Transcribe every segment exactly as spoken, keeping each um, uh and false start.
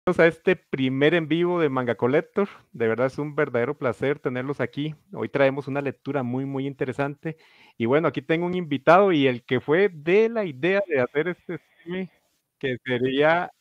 A este primer en vivo de Manga Collector. De verdad es un verdadero placer tenerlos aquí. Hoy traemos una lectura muy, muy interesante. Y bueno, aquí tengo un invitado y el que fue de la idea de hacer este streaming, que sería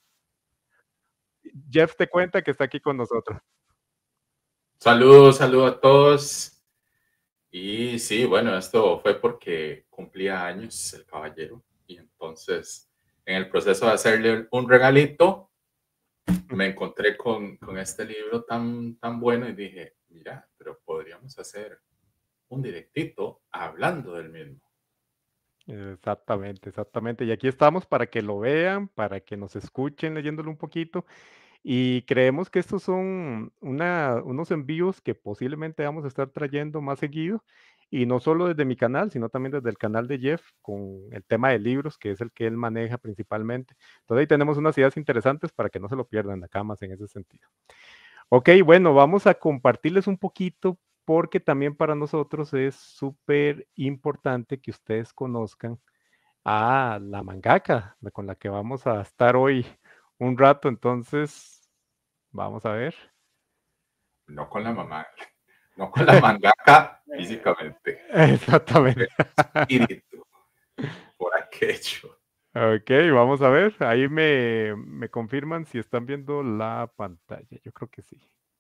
Jeff Te Cuenta, que está aquí con nosotros. Saludos, saludos a todos. Y sí, bueno, esto fue porque cumplía años el caballero. Y entonces, en el proceso de hacerle un regalito, me encontré con, con este libro tan, tan bueno y dije, mira, pero podríamos hacer un directito hablando del mismo. Exactamente, exactamente. Y aquí estamos para que lo vean, para que nos escuchen leyéndolo un poquito. Y creemos que estos son una, unos envíos que posiblemente vamos a estar trayendo más seguido, y no solo desde mi canal, sino también desde el canal de Jeff, con el tema de libros, que es el que él maneja principalmente. Entonces ahí tenemos unas ideas interesantes para que no se lo pierdan acá más en ese sentido. Ok, bueno, vamos a compartirles un poquito porque también para nosotros es súper importante que ustedes conozcan a la mangaka con la que vamos a estar hoy un rato. Entonces, vamos a ver. No con la mamá, no con la mangaka físicamente, con el Exactamente. espíritu por aquello. Ok, vamos a ver. Ahí me, me confirman si están viendo la pantalla. Yo creo que sí.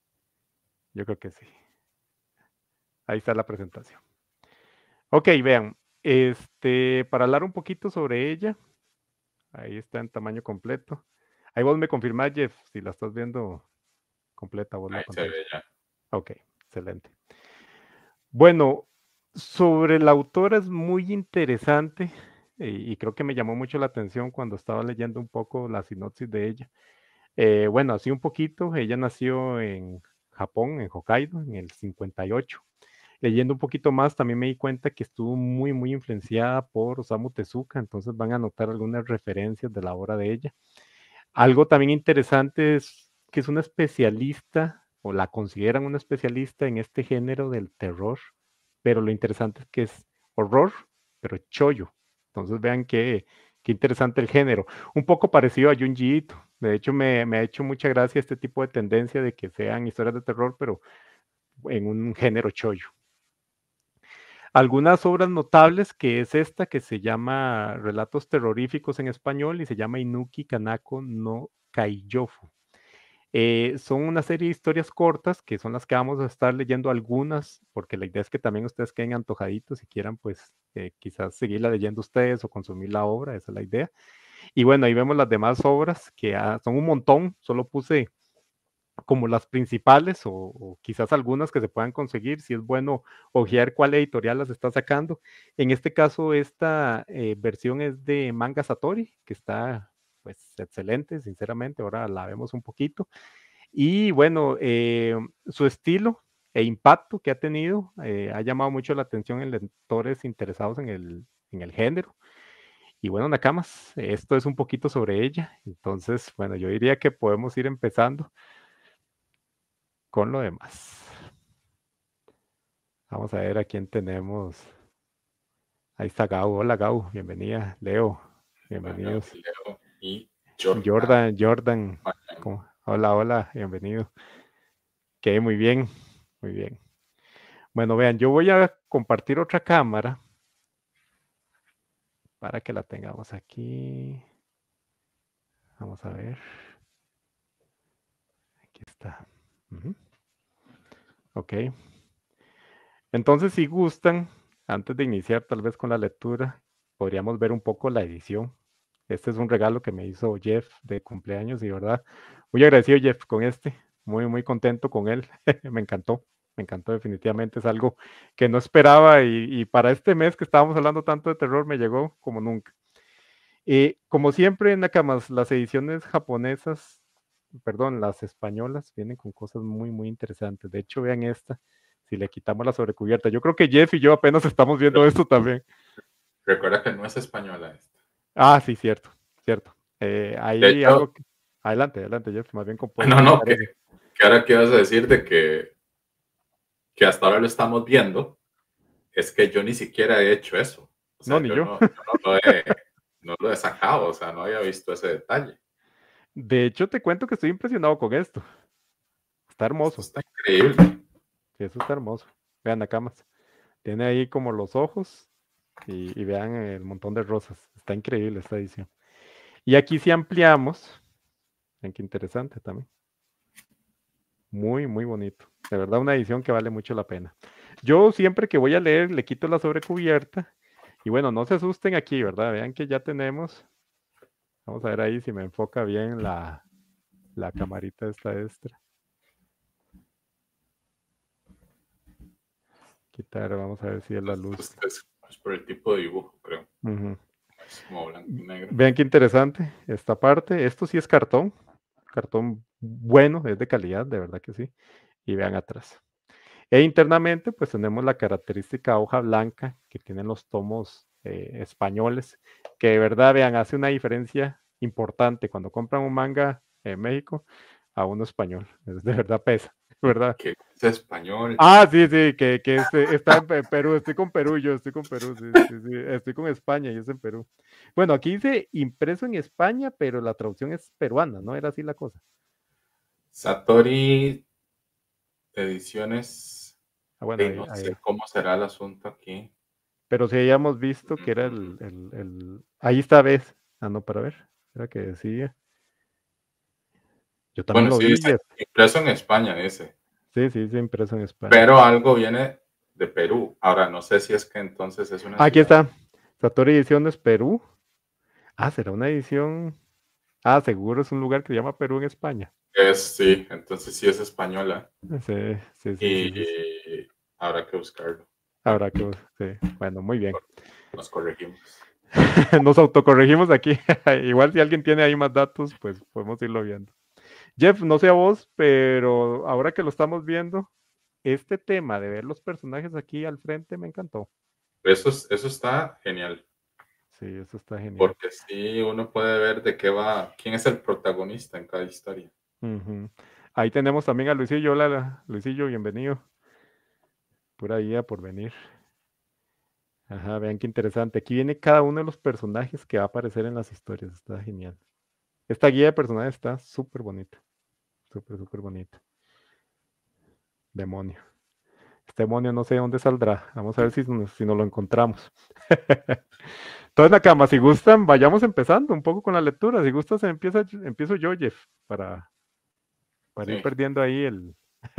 Yo creo que sí. Ahí está la presentación. Ok, vean. Este, para hablar un poquito sobre ella, ahí está en tamaño completo. Ahí vos me confirmás, Jeff, si la estás viendo completa vos la Ahí se pantalla. ve ya. Ok, excelente. Bueno, sobre la autora es muy interesante, y, y creo que me llamó mucho la atención cuando estaba leyendo un poco la sinopsis de ella. Eh, bueno, así un poquito, ella nació en Japón, en Hokkaido, en el cincuenta y ocho. Leyendo un poquito más, también me di cuenta que estuvo muy, muy influenciada por Osamu Tezuka, entonces van a notar algunas referencias de la obra de ella. Algo también interesante es que es una especialista, o la consideran una especialista en este género del terror, pero lo interesante es que es horror, pero chollo. Entonces vean qué, qué interesante el género. Un poco parecido a Junji Ito. De hecho, me, me ha hecho mucha gracia este tipo de tendencia de que sean historias de terror, pero en un género chollo. Algunas obras notables, que es esta, que se llama Relatos Terroríficos en español y se llama Inuki Kanako no Kaiyofu. Eh, son una serie de historias cortas que son las que vamos a estar leyendo algunas, porque la idea es que también ustedes queden antojaditos y quieran pues eh, quizás seguirla leyendo ustedes o consumir la obra, esa es la idea. Y bueno, ahí vemos las demás obras, que ah, son un montón, solo puse como las principales o, o, quizás algunas que se puedan conseguir, si es bueno ojear cuál editorial las está sacando. En este caso, esta eh, versión es de Manga Satori, que está pues excelente, sinceramente, ahora la vemos un poquito. Y bueno, eh, su estilo e impacto que ha tenido eh, ha llamado mucho la atención en lectores interesados en el, en el género. Y bueno, Nakamas, esto es un poquito sobre ella. Entonces, bueno, yo diría que podemos ir empezando con lo demás. Vamos a ver a quién tenemos. Ahí está Gau. Hola Gau, bienvenida. Leo, Bueno, bienvenidos. Leo y Jordan. Jordan, Jordan. ¿Cómo? Hola, hola, bienvenido. Ok, muy bien, muy bien. Bueno, vean, yo voy a compartir otra cámara para que la tengamos aquí. Vamos a ver. Aquí está. Uh-huh. Ok. Entonces, si gustan, antes de iniciar tal vez con la lectura, podríamos ver un poco la edición. Este es un regalo que me hizo Jeff de cumpleaños y verdad, muy agradecido Jeff con este, muy, muy contento con él. Me encantó, me encantó definitivamente, es algo que no esperaba y, y para este mes que estábamos hablando tanto de terror me llegó como nunca. Eh, como siempre, Nakamas, las ediciones japonesas, perdón, las españolas vienen con cosas muy, muy interesantes. De hecho, vean esta, si le quitamos la sobrecubierta. Yo creo que Jeff y yo apenas estamos viendo esto también. Recuerda que no es española esta. Ah, sí, cierto, cierto. Eh, De hay hecho, algo que... Adelante, adelante, Jeff, más bien puedes no, no, comentar que, eso. que ahora que vas a decir de que, que hasta ahora lo estamos viendo, es que yo ni siquiera he hecho eso. O No, sea, ni yo yo. no, yo no lo he, no lo he sacado, o sea, no había visto ese detalle. De hecho, te cuento que estoy impresionado con esto. Está Esto hermoso. está increíble. Sí, eso está hermoso. Vean acá más. Tiene ahí como los ojos y, y vean el montón de rosas. Está increíble esta edición. Y aquí si ampliamos, vean qué interesante también. Muy, muy bonito. De verdad, una edición que vale mucho la pena. Yo siempre que voy a leer le quito la sobrecubierta. Y bueno, no se asusten aquí, ¿verdad? Vean que ya tenemos. Vamos a ver ahí si me enfoca bien la, la camarita esta extra. Quitar, vamos a ver si es la luz. Esto es, es por el tipo de dibujo, creo. Uh-huh. Es como blanco y negro. Vean qué interesante esta parte. Esto sí es cartón. Cartón bueno, es de calidad, de verdad que sí. Y vean atrás. E internamente, pues tenemos la característica hoja blanca que tienen los tomos eh, españoles, que de verdad, vean, hace una diferencia importante cuando compran un manga en México a uno español. Es de verdad pesa, ¿verdad? Que es español. Ah, sí, sí, que, que este, está en Perú, estoy con Perú, yo estoy con Perú, sí, sí, sí, estoy con España y es en Perú. Bueno, aquí dice impreso en España, pero la traducción es peruana, ¿no? Era así la cosa. Satori Ediciones. Ah, bueno, Y ahí, no ahí. sé cómo será el asunto aquí. Pero sí habíamos visto que era el, Mm, el, el... Ahí está, ¿ves? Ah, no, para ver. Era que decía. Yo también Bueno, lo sí vi, dice Jeff. impreso en España, dice. Sí, sí, sí, impreso en España. Pero algo viene de Perú. Ahora, no sé si es que entonces es una Ah, aquí ciudad. está. Satori Ediciones Perú. Ah, será una edición. Ah, seguro es un lugar que se llama Perú en España. Es, sí, entonces sí es española. Sí, sí, sí, Y sí, sí. habrá que buscarlo. Bueno, Habrá que, sí. Bueno, muy bien. nos corregimos. Nos autocorregimos aquí. Igual si alguien tiene ahí más datos, pues podemos irlo viendo. Jeff, no sé a vos, pero ahora que lo estamos viendo, este tema de ver los personajes aquí al frente me encantó. Eso, es- eso está genial. Sí, eso está genial. Porque sí uno puede ver de qué va, quién es el protagonista en cada historia. Ujú. Ahí tenemos también a Luisillo. Hola, Luisillo, bienvenido. Pura guía por venir. Ajá, vean qué interesante. Aquí viene cada uno de los personajes que va a aparecer en las historias. Está genial. Esta guía de personajes está súper bonita. Súper, súper bonita. Demonio. Este demonio no sé dónde saldrá. Vamos a ver si, nos- si nos lo encontramos. Entonces, Nakama, si gustan, vayamos empezando un poco con la lectura. Si gustas, empieza, empiezo yo, Jeff, para, para ir Sí. perdiendo ahí el...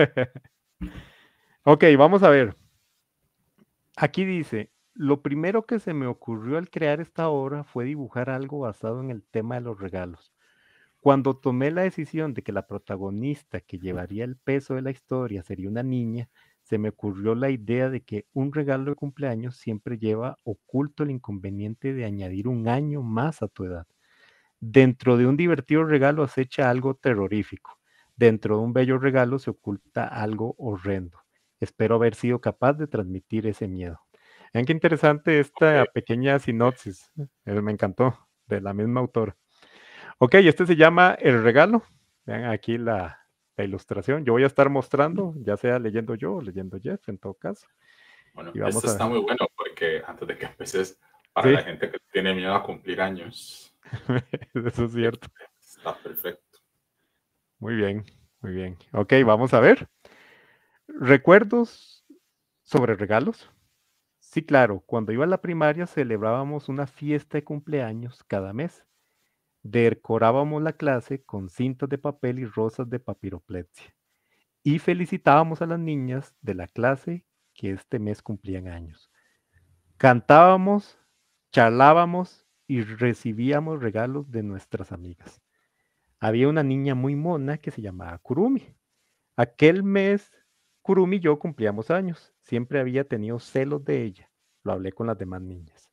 Ok, vamos a ver. Aquí dice, lo primero que se me ocurrió al crear esta obra fue dibujar algo basado en el tema de los regalos. Cuando tomé la decisión de que la protagonista que llevaría el peso de la historia sería una niña, se me ocurrió la idea de que un regalo de cumpleaños siempre lleva oculto el inconveniente de añadir un año más a tu edad. Dentro de un divertido regalo acecha algo terrorífico. Dentro de un bello regalo se oculta algo horrendo. Espero haber sido capaz de transmitir ese miedo. Vean qué interesante esta Ok. pequeña sinopsis. Eh, me encantó, de la misma autora. Ok, este se llama El Regalo. Vean aquí la, la ilustración. Yo voy a estar mostrando, ya sea leyendo yo o leyendo Jeff, en todo caso. Bueno, Y esto vamos está a... muy bueno porque antes de que empeces, para Sí, la gente que tiene miedo a cumplir años, eso es cierto. está perfecto. Muy bien, muy bien. Ok, vamos a ver. ¿Recuerdos sobre regalos? Sí, claro, cuando iba a la primaria celebrábamos una fiesta de cumpleaños cada mes. Decorábamos la clase con cintas de papel y rosas de papiroplepsia. Y felicitábamos a las niñas de la clase que este mes cumplían años. Cantábamos, charlábamos y recibíamos regalos de nuestras amigas. Había una niña muy mona que se llamaba Kurumi. Aquel mes, Kurumi y yo cumplíamos años. Siempre había tenido celos de ella. Lo hablé con las demás niñas.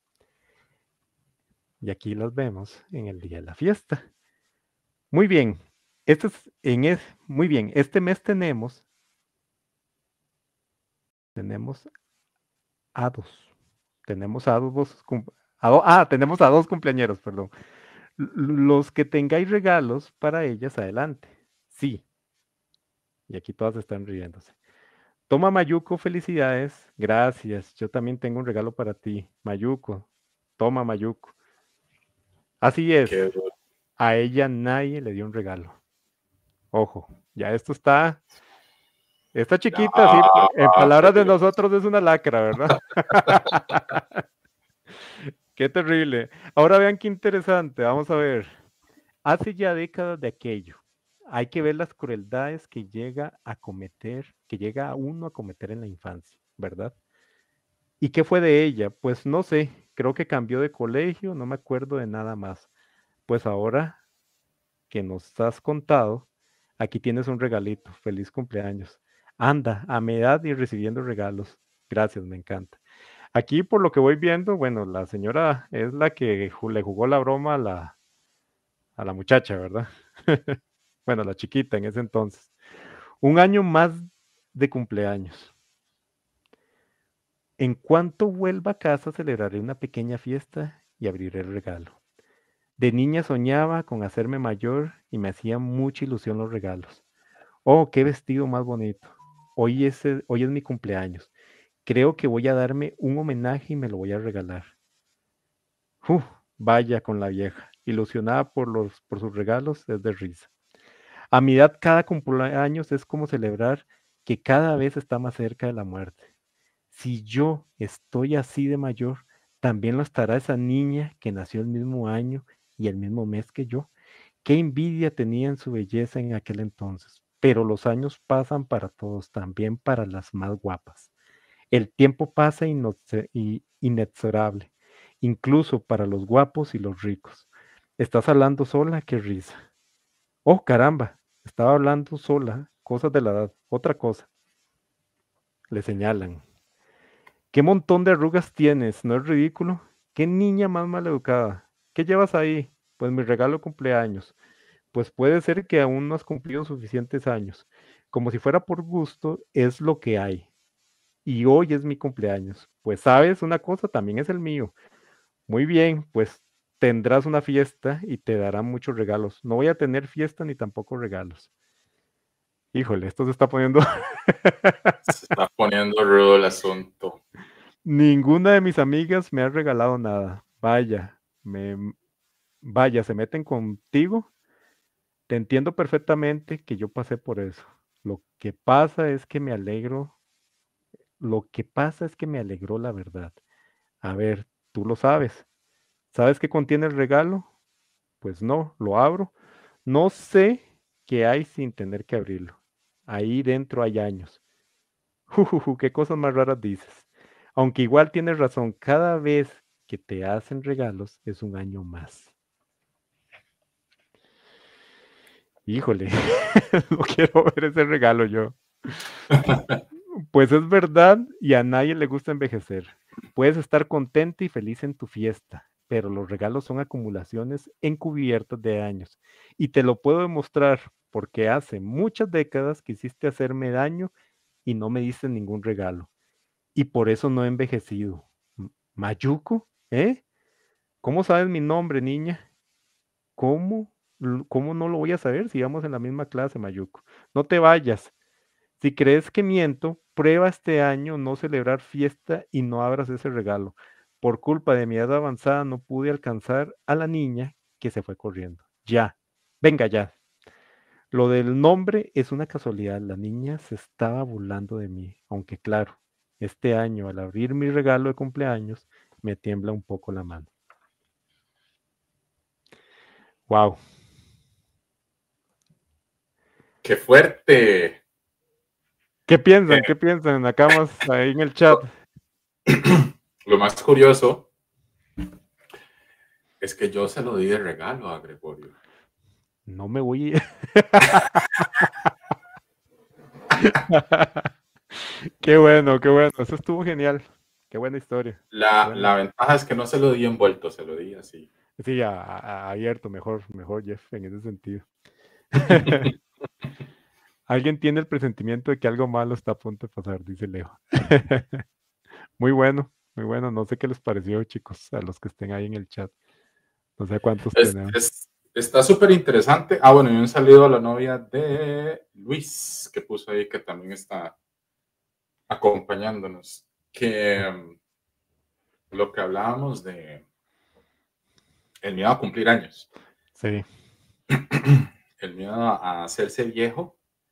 Y aquí las vemos en el día de la fiesta. Muy bien. Este es, en es, muy bien. Este mes tenemos, tenemos a dos. Tenemos a dos, a do, ah, tenemos a dos cumpleañeros, perdón. Los que tengáis regalos para ellas, adelante. Sí. Y aquí todas están riéndose. Toma, Mayuko, felicidades. Gracias. Yo también tengo un regalo para ti, Mayuko. Toma, Mayuko. Así es. Qué, A ella nadie le dio un regalo. Ojo, ya esto está, está No, chiquita, sí, en por palabras de Dios. nosotros es una lacra, ¿verdad? Qué terrible. Ahora vean qué interesante, vamos a ver. Hace ya décadas de aquello. Hay que ver las crueldades que llega a cometer, que llega a uno a cometer en la infancia, ¿verdad? ¿Y qué fue de ella? Pues no sé, creo que cambió de colegio, no me acuerdo de nada más. Pues ahora que nos has contado, aquí tienes un regalito. Feliz cumpleaños. Anda, a mi edad y recibiendo regalos. Gracias, me encanta. Aquí, por lo que voy viendo, bueno, la señora es la que ju- le jugó la broma a la, a la muchacha, ¿verdad? Bueno, la chiquita en ese entonces. Un año más de cumpleaños. En cuanto vuelva a casa, celebraré una pequeña fiesta y abriré el regalo. De niña soñaba con hacerme mayor y me hacía mucha ilusión los regalos. Oh, qué vestido más bonito. Hoy es, el- hoy es mi cumpleaños. Creo que voy a darme un homenaje y me lo voy a regalar. Uf, vaya con la vieja. Ilusionada por los, por sus regalos, es de risa. A mi edad, cada cumpleaños es como celebrar que cada vez está más cerca de la muerte. Si yo estoy así de mayor, también lo estará esa niña que nació el mismo año y el mismo mes que yo. Qué envidia tenía en su belleza en aquel entonces. Pero los años pasan para todos, también para las más guapas. El tiempo pasa inoce- y- inexorable, incluso para los guapos y los ricos. ¿Estás hablando sola? Qué risa. Oh, caramba, estaba hablando sola, cosas de la edad, otra cosa. Le señalan. ¿Qué montón de arrugas tienes? ¿No es ridículo? ¿Qué niña más maleducada? ¿Qué llevas ahí? Pues mi regalo de cumpleaños. Pues puede ser que aún no has cumplido suficientes años. Como si fuera por gusto, es lo que hay. Y hoy es mi cumpleaños. Pues sabes, una cosa también es el mío. Muy bien, pues tendrás una fiesta y te darán muchos regalos. No voy a tener fiesta ni tampoco regalos. Híjole, esto se está poniendo. Se está poniendo rudo el asunto. Ninguna de mis amigas me ha regalado nada. Vaya, me, vaya, se meten contigo. Te entiendo perfectamente que yo pasé por eso. Lo que pasa es que me alegro, lo que pasa es que me alegró la verdad. A ver, tú lo sabes. ¿Sabes qué contiene el regalo? Pues no, lo abro. No sé qué hay sin tener que abrirlo. Ahí dentro hay años. Jujuju, qué cosas más raras dices. Aunque igual tienes razón, cada vez que te hacen regalos es un año más. Híjole, no quiero ver ese regalo yo. Pues es verdad y a nadie le gusta envejecer. Puedes estar contenta y feliz en tu fiesta, pero los regalos son acumulaciones encubiertas de años. Y te lo puedo demostrar porque hace muchas décadas quisiste hacerme daño y no me diste ningún regalo. Y por eso no he envejecido. M- ¿Mayuko? ¿Eh? ¿Cómo sabes mi nombre, niña? ¿Cómo? L- ¿Cómo no lo voy a saber si vamos en la misma clase, Mayuko? No te vayas. Si crees que miento, prueba este año no celebrar fiesta y no abras ese regalo. Por culpa de mi edad avanzada no pude alcanzar a la niña que se fue corriendo. Ya, venga ya. Lo del nombre es una casualidad. La niña se estaba burlando de mí, aunque claro, este año al abrir mi regalo de cumpleaños me tiembla un poco la mano. Wow. ¡Qué fuerte! ¿Qué Eh, piensan? ¿Qué piensan? Acá más ahí en el chat. lo más curioso es que yo se lo di de regalo a Gregorio. No me voy. Qué bueno, qué bueno. Eso estuvo genial. Qué buena historia. Qué La, buena. la ventaja es que no se lo di envuelto, se lo di así. Sí, a- a- abierto, mejor, mejor, Jeff, en ese sentido. Alguien tiene el presentimiento de que algo malo está a punto de pasar, dice Leo. Muy bueno, muy bueno. No sé qué les pareció, chicos, a los que estén ahí en el chat. No sé cuántos Es, tenemos. es- está súper interesante. Ah, bueno, y un saludo a la novia de Luis, que puso ahí que también está acompañándonos. Que um, lo que hablábamos de el miedo a cumplir años. Sí, el miedo a hacerse viejo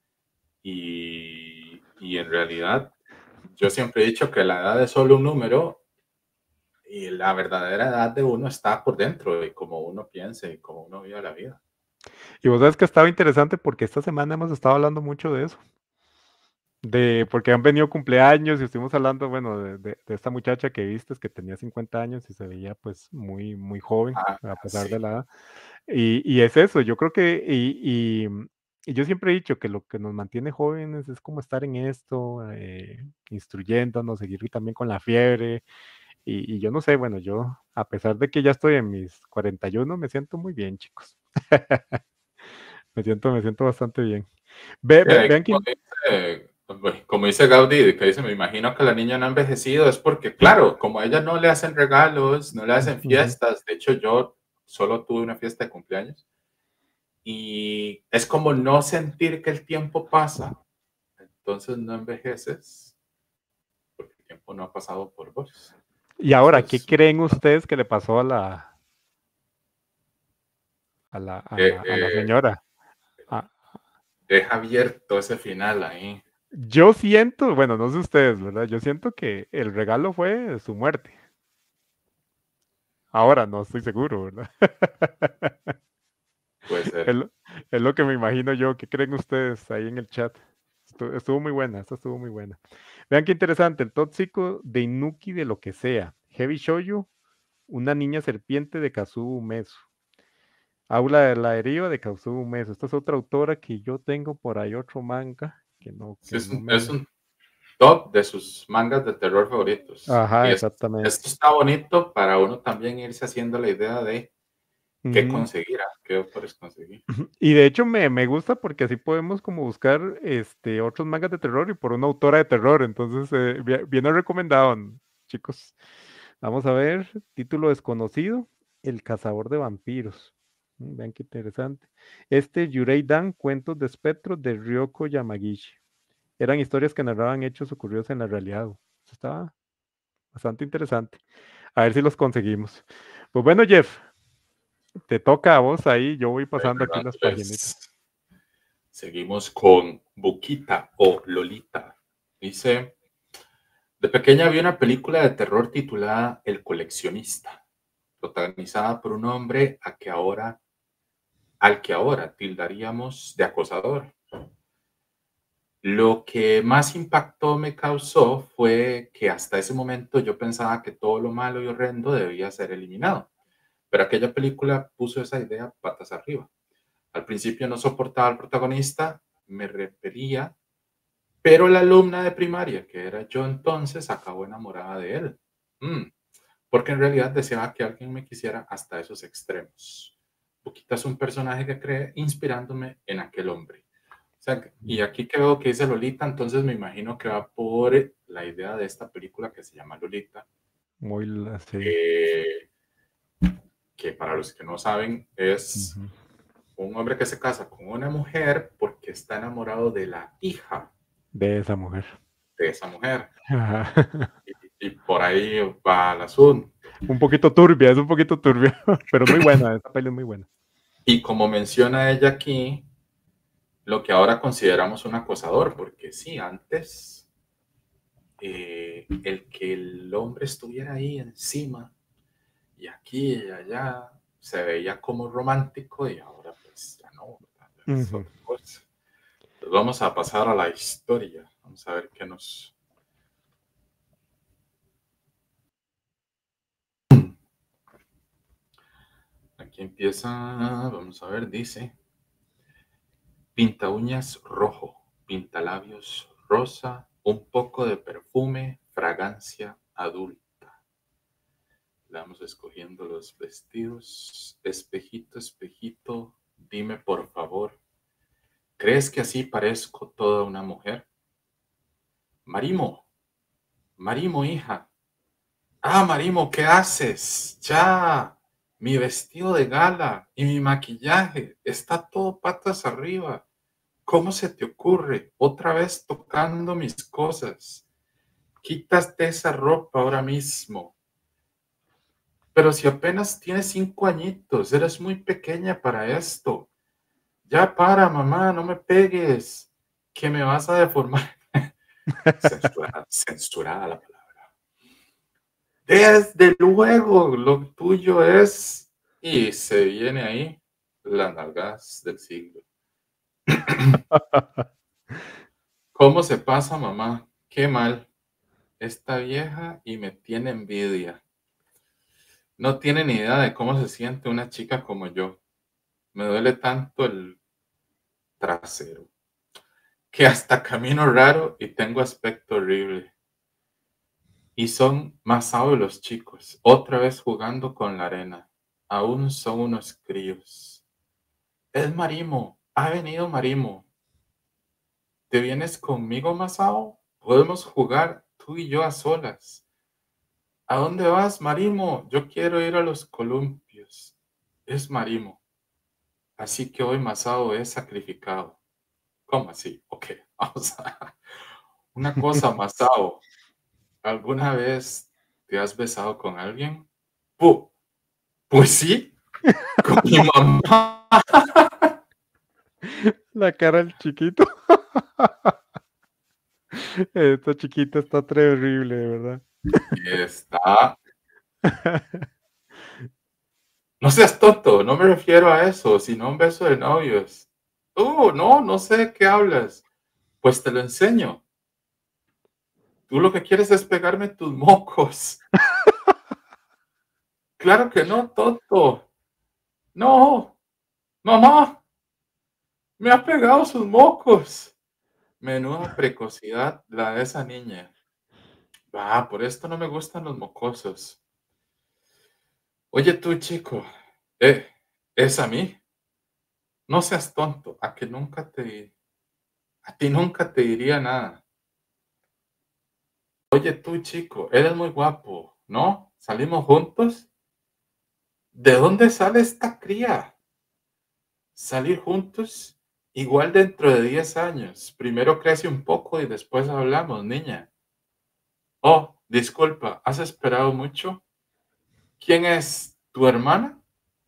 y, y en realidad yo siempre he dicho que la edad es solo un número y la verdadera edad de uno está por dentro y como uno piense y como uno vive la vida. Y vos sabes que estaba interesante porque esta semana hemos estado hablando mucho de eso. De, porque han venido cumpleaños y estuvimos hablando, bueno, de, de, de esta muchacha que viste, que tenía cincuenta años y se veía pues muy, muy joven, Ah, a pesar de sí. la edad. Y, y es eso, yo creo que, y, y, y yo siempre he dicho que lo que nos mantiene jóvenes es como estar en esto, eh, instruyéndonos, seguir también con la fiebre. Y, y yo no sé, bueno, yo, a pesar de que ya estoy en mis cuarenta y uno, me siento muy bien, chicos. Me siento, me siento bastante bien. Ve, Sí, ve- ahí vean como que... dice, pues, como dice Gaudí, que dice, me imagino que la niña no ha envejecido, es porque, claro, como a ella no le hacen regalos, no le hacen Ujú. fiestas, de hecho yo solo tuve una fiesta de cumpleaños, y es como no sentir que el tiempo pasa, entonces no envejeces, porque el tiempo no ha pasado por vos. Y Eso ahora, ¿qué es, creen ustedes que le pasó a la, a la, a eh, la, a la eh, señora? Ah, deja abierto ese final ahí. yo siento, bueno, no sé ustedes, ¿verdad? Yo siento que el regalo fue su muerte. Ahora no estoy seguro, ¿verdad? Puede Es ser. lo, es lo que me imagino yo. ¿Qué creen ustedes ahí en el chat? Estuvo, estuvo muy buena, esta estuvo muy buena. Vean qué interesante, el tóxico de Inuki de lo que sea. Heavy Shoyu, una niña serpiente de Kazuo Umezu. Aula de la deriva de Kazuo Umezu. Esta es otra autora que yo tengo por ahí otro manga que no, Sí, que es no un, es me... un top de sus mangas de terror favoritos. Y Ajá, es, exactamente. esto está bonito para uno también irse haciendo la idea de qué Ujú. conseguir, ah, qué autores conseguir. Ujú. Y de hecho me, me gusta porque así podemos como buscar este, otros mangas de terror y por una autora de terror. Entonces, eh, bien, bien recomendado, chicos. Vamos a ver, título desconocido, El cazador de vampiros. Mm, Vean qué interesante. Este Yurei Dan, cuentos de espectros de Ryoko Yamagishi. Eran historias que narraban hechos ocurridos en la realidad. Eso estaba bastante interesante. A ver si los conseguimos. Pues bueno, Jeff, te toca a vos ahí. Yo voy pasando aquí Bueno, las paginitas. entonces, seguimos con Buquita o Lolita. Dice, de pequeña vi una película de terror titulada El coleccionista, protagonizada por un hombre a que ahora, al que ahora tildaríamos de acosador. Lo que más impacto me causó fue que hasta ese momento yo pensaba que todo lo malo y horrendo debía ser eliminado, pero aquella película puso esa idea patas arriba. Al principio no soportaba al protagonista, me repelía, pero la alumna de primaria, que era yo entonces, acabó enamorada de él. Mm, porque en realidad deseaba que alguien me quisiera hasta esos extremos. Poquita es un personaje que cree inspirándome en aquel hombre. O sea, y aquí creo que dice Lolita, entonces me imagino que va por la idea de esta película que se llama Lolita, Muy así. eh, que para los que no saben es Ujú. un hombre que se casa con una mujer porque está enamorado de la hija De esa mujer. de esa mujer. Ajá. Y, y por ahí va el asunto. Un poquito turbia, es un poquito turbia, pero es muy buena, esta peli es muy buena. Y como menciona ella aquí, lo que ahora consideramos un acosador, porque sí, antes eh, el que el hombre estuviera ahí encima y aquí y allá se veía como romántico y ahora pues ya no, ya es Ujú. otra cosa. Pues vamos a pasar a la historia. Vamos a ver qué nos... Aquí empieza, vamos a ver, dice, pinta uñas rojo, pinta labios rosa, un poco de perfume, fragancia adulta. Le vamos escogiendo los vestidos. Espejito, espejito, dime por favor, ¿crees que así parezco toda una mujer? Marimo, Marimo, hija. Ah, Marimo, ¿qué haces? Ya, mi vestido de gala y mi maquillaje está todo patas arriba. ¿Cómo se te ocurre? Otra vez tocando mis cosas. Quítate esa ropa ahora mismo. Pero si apenas tienes cinco añitos, eres muy pequeña para esto. Ya para, mamá, no me pegues, que me vas a deformar. Censurada, censurada la palabra. Desde luego, lo tuyo es. Y se viene ahí las nalgas del siglo. ¿Cómo se pasa, mamá? Qué mal. Esta vieja y me tiene envidia. No tiene ni idea de cómo se siente una chica como yo. Me duele tanto el trasero que hasta camino raro y tengo aspecto horrible. Y son más sabios los chicos, otra vez jugando con la arena. Aún son unos críos. Es Marimo, ha venido Marimo. ¿Te vienes conmigo, Masao? Podemos jugar tú y yo a solas. ¿A dónde vas, Marimo? Yo quiero ir a los columpios. Es Marimo. Así que hoy Masao es sacrificado. ¿Cómo así? Ok, vamos a... Una cosa, Masao. ¿Alguna vez te has besado con alguien? Pu- Pues sí, con mi mamá. La cara del chiquito. Esta chiquita está terrible, de verdad. Está. No seas tonto, no me refiero a eso, sino a un beso de novios. Oh, no, no sé de qué hablas. Pues te lo enseño. Tú lo que quieres es pegarme tus mocos. Claro que no, tonto. No, mamá, me ha pegado sus mocos. Menuda precocidad la de esa niña. Ah, por esto no me gustan los mocosos. Oye tú, chico, eh, ¿es a mí? No seas tonto, a que nunca te, a ti nunca te diría nada. Oye tú, chico, eres muy guapo, ¿no? ¿Salimos juntos? ¿De dónde sale esta cría? Salir juntos, igual dentro de diez años. Primero crece un poco y después hablamos, niña. Oh, disculpa, ¿has esperado mucho? ¿Quién es tu hermana?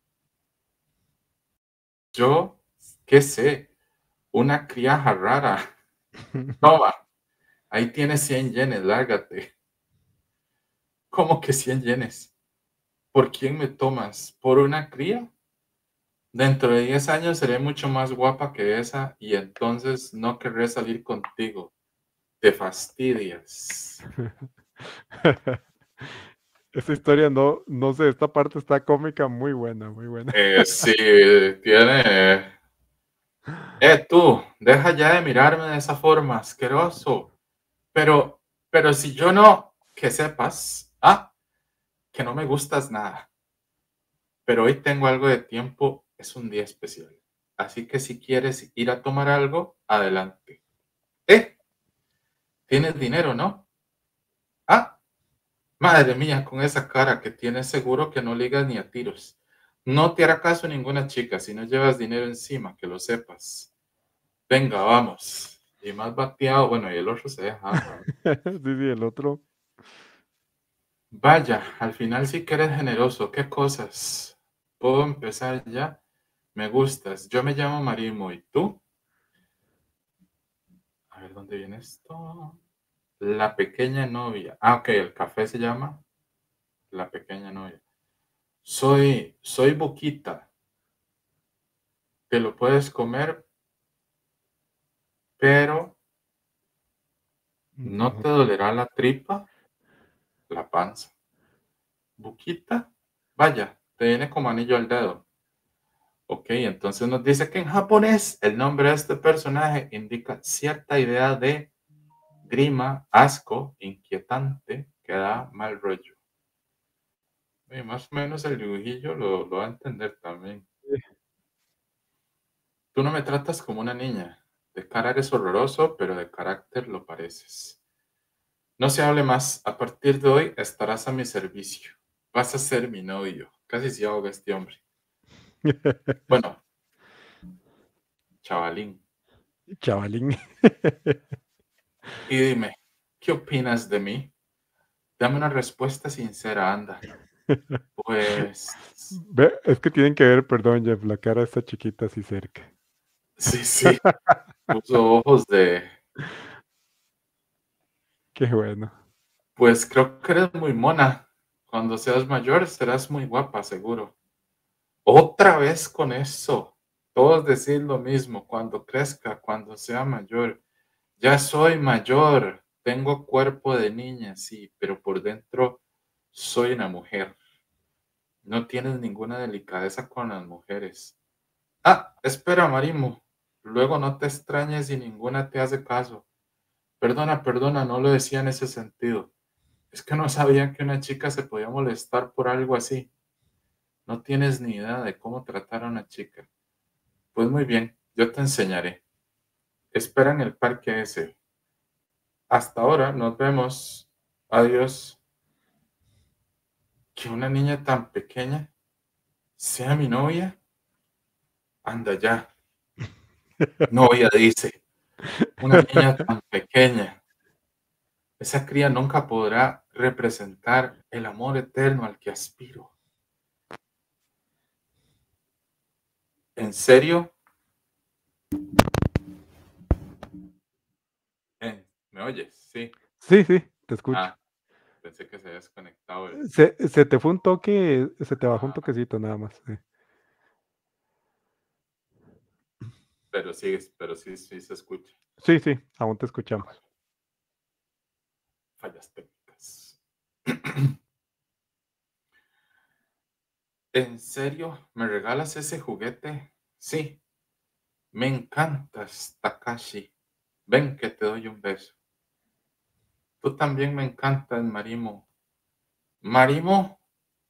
Yo, qué sé, una criaja rara. Toma, ahí tienes cien yenes, lárgate. ¿Cómo que cien yenes? ¿Por quién me tomas? ¿Por una cría? Dentro de diez años seré mucho más guapa que esa y entonces no querré salir contigo. Te fastidias. Esa historia no, no sé, esta parte está cómica, muy buena, muy buena. Eh, sí, tiene... Eh, tú, deja ya de mirarme de esa forma, asqueroso. Pero, pero si yo no, que sepas, ah, que no me gustas nada. Pero hoy tengo algo de tiempo, es un día especial. Así que si quieres ir a tomar algo, adelante. Eh, tienes dinero, ¿no? Ah, madre mía, con esa cara que tienes seguro que no ligas ni a tiros. No te hará caso ninguna chica si no llevas dinero encima, que lo sepas. Venga, vamos. Y más bateado, bueno, y el otro se deja. Sí, sí, el otro. Vaya, al final sí que eres generoso. ¿Qué cosas? ¿Puedo empezar ya? Me gustas. Yo me llamo Marimo. ¿Y tú? A ver, ¿dónde viene esto? La pequeña novia. Ah, ok, el café se llama La pequeña novia. Soy, soy Boquita. Te lo puedes comer, pero no No. te dolerá la tripa, la panza. Boquita, vaya, te viene como anillo al dedo. Ok, entonces nos dice que en japonés el nombre de este personaje indica cierta idea de grima, asco, inquietante, que da mal rollo. Y más o menos el dibujillo lo, lo va a entender también. Tú no me tratas como una niña. De cara eres horroroso, pero de carácter lo pareces. No se hable más. A partir de hoy estarás a mi servicio. Vas a ser mi novio. Casi se ahoga este hombre. Bueno, chavalín. Chavalín. Y dime, ¿qué opinas de mí? Dame una respuesta sincera, anda. Pues, Ve, es que tienen que ver, perdón, Jeff, la cara está chiquita así cerca. Sí, sí, puso ojos de, Qué bueno. pues creo que eres muy mona. Cuando seas mayor serás muy guapa, seguro. Otra vez con eso. Todos decís lo mismo, cuando crezca, cuando sea mayor. Ya soy mayor, tengo cuerpo de niña, sí, pero por dentro soy una mujer. No tienes ninguna delicadeza con las mujeres. Ah, espera, Marimo. Luego no te extrañes si ninguna te hace caso. Perdona, perdona, no lo decía en ese sentido. Es que no sabía que una chica se podía molestar por algo así. No tienes ni idea de cómo tratar a una chica. Pues muy bien, yo te enseñaré. Espera en el parque ese. Hasta ahora, nos vemos. Adiós. Que una niña tan pequeña sea mi novia. Anda ya. Novia, dice. Una niña tan pequeña. Esa cría nunca podrá representar el amor eterno al que aspiro. ¿En serio? Eh, ¿Me oyes? Sí. Sí, sí, te escucho. Ah, pensé que se había desconectado el... Se se te fue un toque, se te bajó un Ah, toquecito nada más, sí. pero sí, pero sí, sí se escucha. Sí, sí, aún te Ah, escuchamos. bueno, fallas técnicas. ¿En serio? ¿Me regalas ese juguete? Sí, me encantas, Takashi. Ven que te doy un beso. Tú también me encantas, Marimo. ¿Marimo?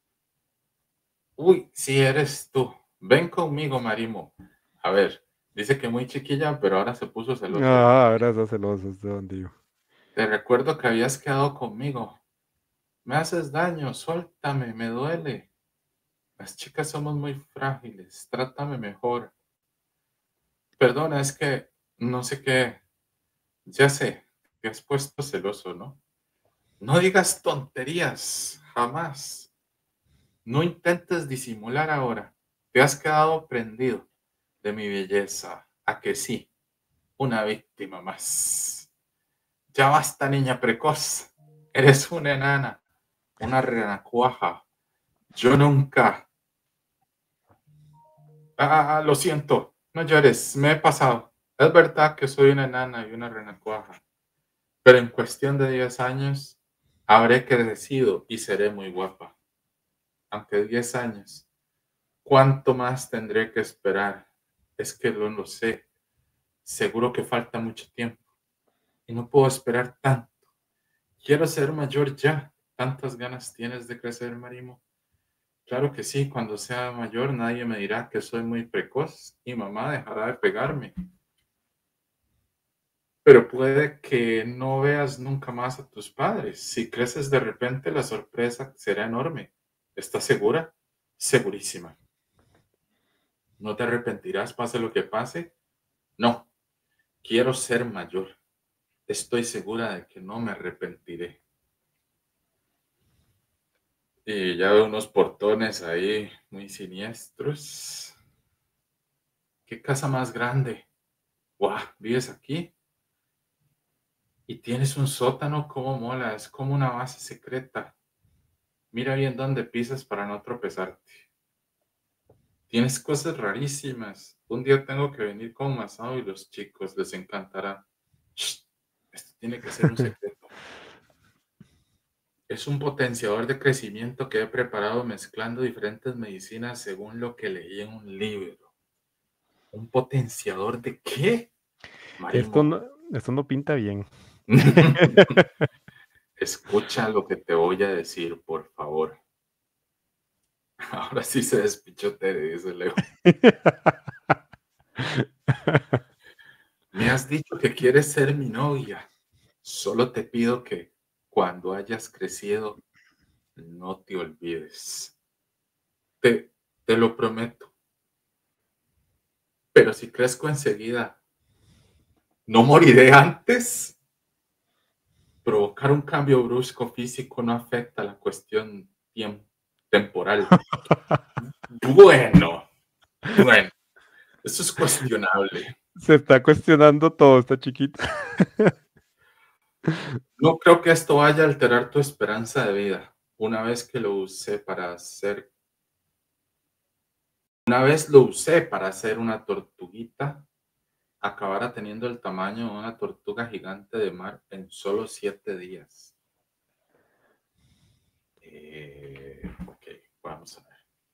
Uy, sí eres tú. Ven conmigo, Marimo. A ver, dice que muy chiquilla, pero ahora se puso celosa de mí. Ah, ahora estás celoso, es de donde digo. Te recuerdo que habías quedado conmigo. Me haces daño, suéltame, me duele. Las chicas somos muy frágiles, trátame mejor. Perdona, es que no sé qué. Ya sé, te has puesto celoso, ¿no? No digas tonterías, jamás. No intentes disimular ahora. Te has quedado prendido de mi belleza. ¿A que sí? Una víctima más. Ya basta, niña precoz. Eres una enana, una renacuaja. Yo nunca... Ah, lo siento. No llores, me he pasado. Es verdad que soy una enana y una renacuaja. Pero en cuestión de diez años habré crecido y seré muy guapa. Aunque diez años. ¿Cuánto más tendré que esperar? Es que no lo sé. Seguro que falta mucho tiempo. Y no puedo esperar tanto. Quiero ser mayor ya. ¿Tantas ganas tienes de crecer, Marimo? Claro que sí. Cuando sea mayor nadie me dirá que soy muy precoz y mamá dejará de pegarme. Pero puede que no veas nunca más a tus padres. Si creces de repente, la sorpresa será enorme. ¿Estás segura? Segurísima. ¿No te arrepentirás pase lo que pase? No, quiero ser mayor. Estoy segura de que no me arrepentiré. Y ya veo unos portones ahí muy siniestros. ¿Qué casa más grande? ¡Guau! ¿Vives aquí? Y tienes un sótano, ¿cómo mola? Es como una base secreta. Mira bien dónde pisas para no tropezarte. Tienes cosas rarísimas. Un día tengo que venir con Masao y los chicos les encantará. Shh, esto tiene que ser un secreto. Es un potenciador de crecimiento que he preparado mezclando diferentes medicinas según lo que leí en un libro. ¿Un potenciador de qué? Esto Marimo. no esto no pinta bien. Escucha lo que te voy a decir, por favor. Ahora sí se despichó Tere, dice Leo. Me has dicho que quieres ser mi novia. Solo te pido que cuando hayas crecido no te olvides. Te, te lo prometo. Pero si crezco enseguida, ¿no moriré antes? Provocar un cambio brusco físico no afecta la cuestión tiemp temporal. Bueno, bueno, eso es cuestionable. Se está cuestionando todo, está chiquito. No creo que esto vaya a alterar tu esperanza de vida. Una vez que lo usé para hacer, una vez lo usé para hacer una tortuguita, acabará teniendo el tamaño de una tortuga gigante de mar en solo siete días. Eh, ok, vamos a ver.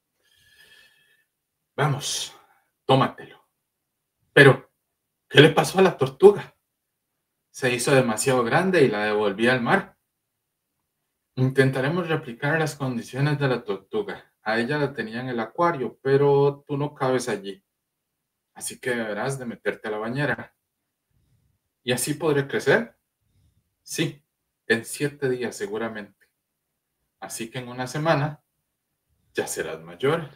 Vamos, tómatelo. Pero, ¿qué le pasó a la tortuga? Se hizo demasiado grande y la devolví al mar. Intentaremos replicar las condiciones de la tortuga. A ella la tenía en el acuario, pero tú no cabes allí. Así que deberás de meterte a la bañera. ¿Y así podré crecer? Sí, en siete días seguramente. Así que en una semana ya serás mayor.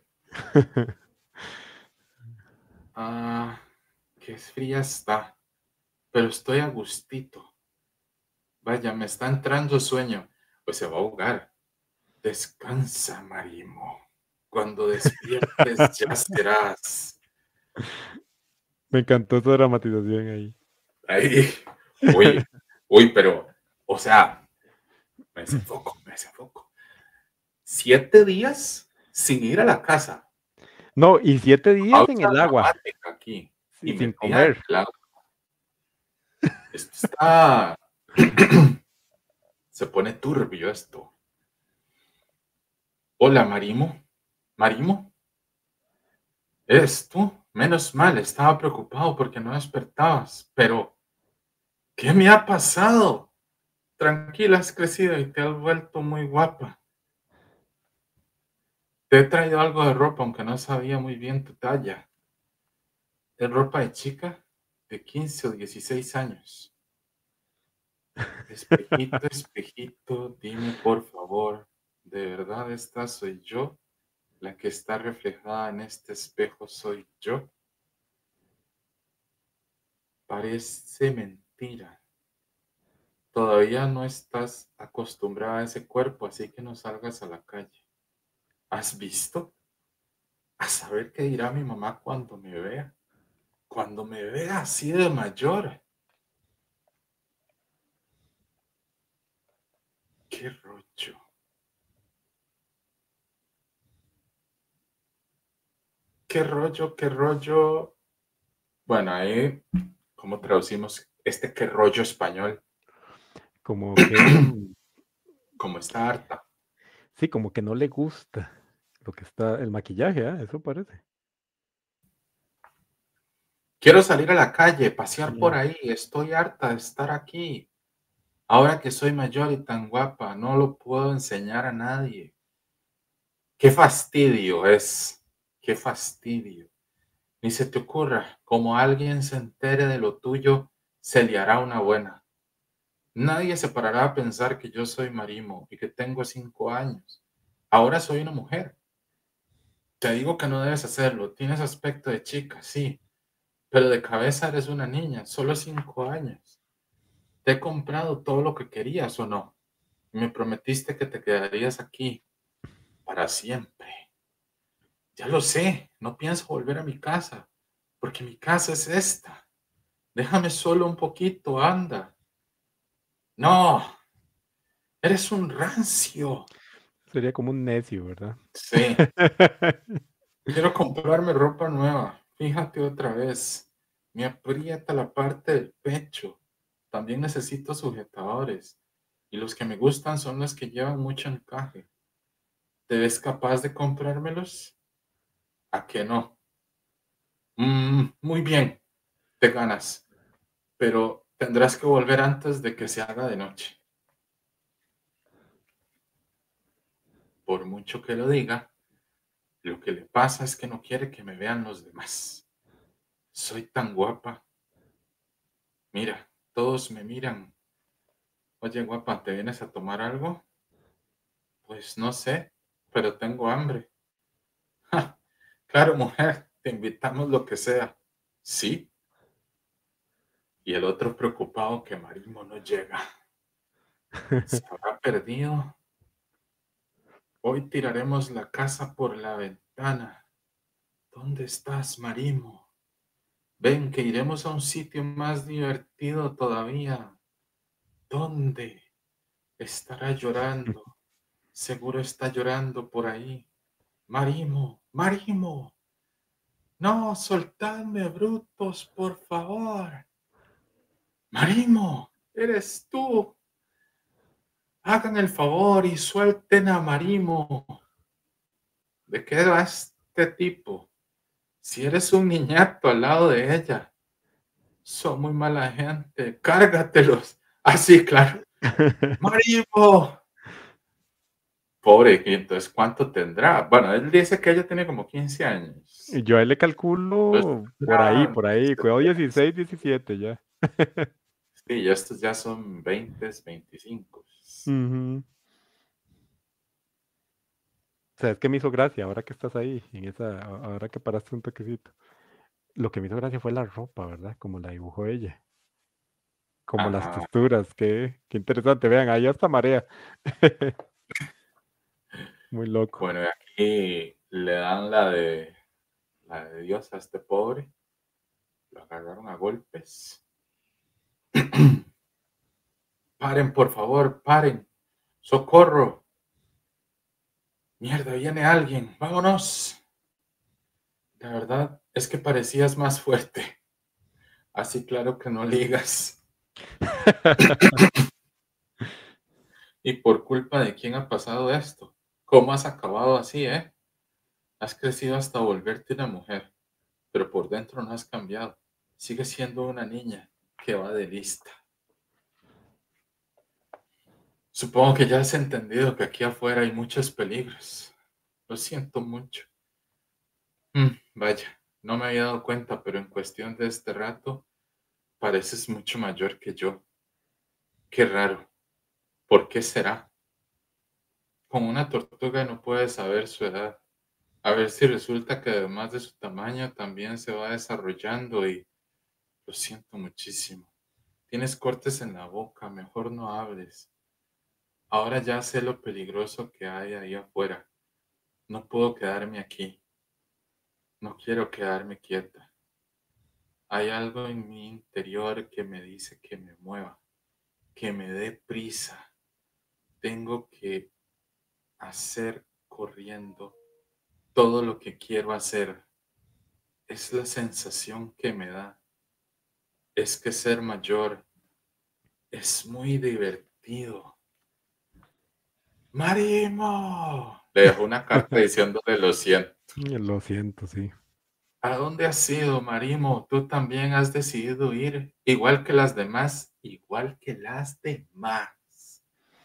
Ah, qué fría está, pero estoy a gustito. Vaya, me está entrando sueño, pues se va a ahogar. Descansa, Marimo. Cuando despiertes ya serás. Me encantó esa dramatización ahí. Ahí. Uy, uy, pero, o sea, me desenfoco, me desenfoco. ¿Siete días sin ir a la casa? No, y siete días en Pausa el agua, dramática aquí. sí, Y sin metida en comer. el agua. Esto está... Se pone turbio esto. Hola, Marimo. ¿Marimo? ¿Eres tú? Menos mal, estaba preocupado porque no despertabas. Pero, ¿qué me ha pasado? Tranquila, has crecido y te has vuelto muy guapa. Te he traído algo de ropa, aunque no sabía muy bien tu talla. Es ropa de chica de quince o dieciséis años. Espejito, espejito, dime por favor, ¿de verdad esta soy yo? ¿La que está reflejada en este espejo soy yo? Parece mentira. Todavía no estás acostumbrada a ese cuerpo, así que no salgas a la calle. ¿Has visto? A saber qué dirá mi mamá cuando me vea. Cuando me vea así de mayor. ¡Qué rollo! ¿Qué rollo? ¿Qué rollo? Bueno, ahí, ¿cómo traducimos este qué rollo español? Como que, mm, Como está harta. sí, como que no le gusta lo que está, el maquillaje, ¿ah? Eso parece. Quiero salir a la calle, pasear por Mm, ahí. Estoy harta de estar aquí. Ahora que soy mayor y tan guapa, no lo puedo enseñar a nadie. Qué fastidio es. Qué fastidio. Ni se te ocurra, como alguien se entere de lo tuyo, se le hará una buena. Nadie se parará a pensar que yo soy Marimo y que tengo cinco años. Ahora soy una mujer. Te digo que no debes hacerlo. Tienes aspecto de chica, sí, pero de cabeza eres una niña, solo cinco años. Te he comprado todo lo que querías, ¿o no? Me prometiste que te quedarías aquí para siempre. Ya lo sé, no pienso volver a mi casa, porque mi casa es esta. Déjame solo un poquito, anda. No, eres un rancio. sería como un necio, ¿verdad? Sí, quiero comprarme ropa nueva. Fíjate otra vez. Me aprieta la parte del pecho. También necesito sujetadores. Y los que me gustan son los que llevan mucho encaje. ¿Te ves capaz de comprármelos? ¿A qué no? Mm, muy bien, te ganas. Pero tendrás que volver antes de que se haga de noche. Por mucho que lo diga, lo que le pasa es que no quiere que me vean los demás. Soy tan guapa. Mira, todos me miran. Oye, guapa, ¿te vienes a tomar algo? Pues no sé, pero tengo hambre. Ja, claro, mujer, te invitamos lo que sea. Sí. Y el otro preocupado que Marimo no llega. ¿Se habrá perdido? Hoy tiraremos la casa por la ventana. ¿Dónde estás, Marimo? Ven que iremos a un sitio más divertido todavía. ¿Dónde? Estará llorando. Seguro está llorando por ahí. Marimo, Marimo. No, soltadme, brutos, por favor. Marimo, eres tú. Hagan el favor y suelten a Marimo. ¿De qué va este tipo? Si eres un niñato al lado de ella. Son muy mala gente. Cárgatelos. Ah, sí, claro. Marimo. Pobre, y entonces, ¿cuánto tendrá? Bueno, él dice que ella tiene como quince años. Y yo a él le Pues calculo por ahí, tendrá, por ahí, cuidado dieciséis, diecisiete ya. sí, ya estos ya son veinte, veinticinco. Ujú. ¿Sabes qué me hizo gracia ahora que estás ahí, en esa, a- ahora que paraste un toquecito? Lo que me hizo gracia fue la ropa, ¿verdad? Como la dibujó ella, como las Ajá. texturas, qué, qué interesante. Vean, ahí hasta marea. Muy loco. Bueno, y aquí le dan la de la de Dios a este pobre. Lo agarraron a golpes. Paren, por favor, paren. Socorro. Mierda, viene alguien. Vámonos. La verdad es que parecías más fuerte. Así claro que no ligas. ¿Y por culpa de quién ha pasado esto? ¿Cómo has acabado así, eh? Has crecido hasta volverte una mujer, pero por dentro no has cambiado. Sigues siendo una niña que va de lista. Supongo que ya has entendido que aquí afuera hay muchos peligros. Lo siento mucho. Mm, vaya, no me había dado cuenta, pero en cuestión de este rato, pareces mucho mayor que yo. Qué raro. ¿Por qué será? Con una tortuga no puedes saber su edad. A ver si resulta que además de su tamaño también se va desarrollando y lo siento muchísimo. Tienes cortes en la boca, mejor no hables. Ahora ya sé lo peligroso que hay ahí afuera. No puedo quedarme aquí. No quiero quedarme quieta. Hay algo en mi interior que me dice que me mueva, que me dé prisa. Tengo que hacer corriendo todo lo que quiero hacer. Es la sensación que me da. Es que ser mayor es muy divertido. Marimo. Le dejó una carta diciéndole lo siento. Lo siento, sí. ¿A dónde has ido, Marimo? Tú también has decidido ir, igual que las demás, igual que las demás.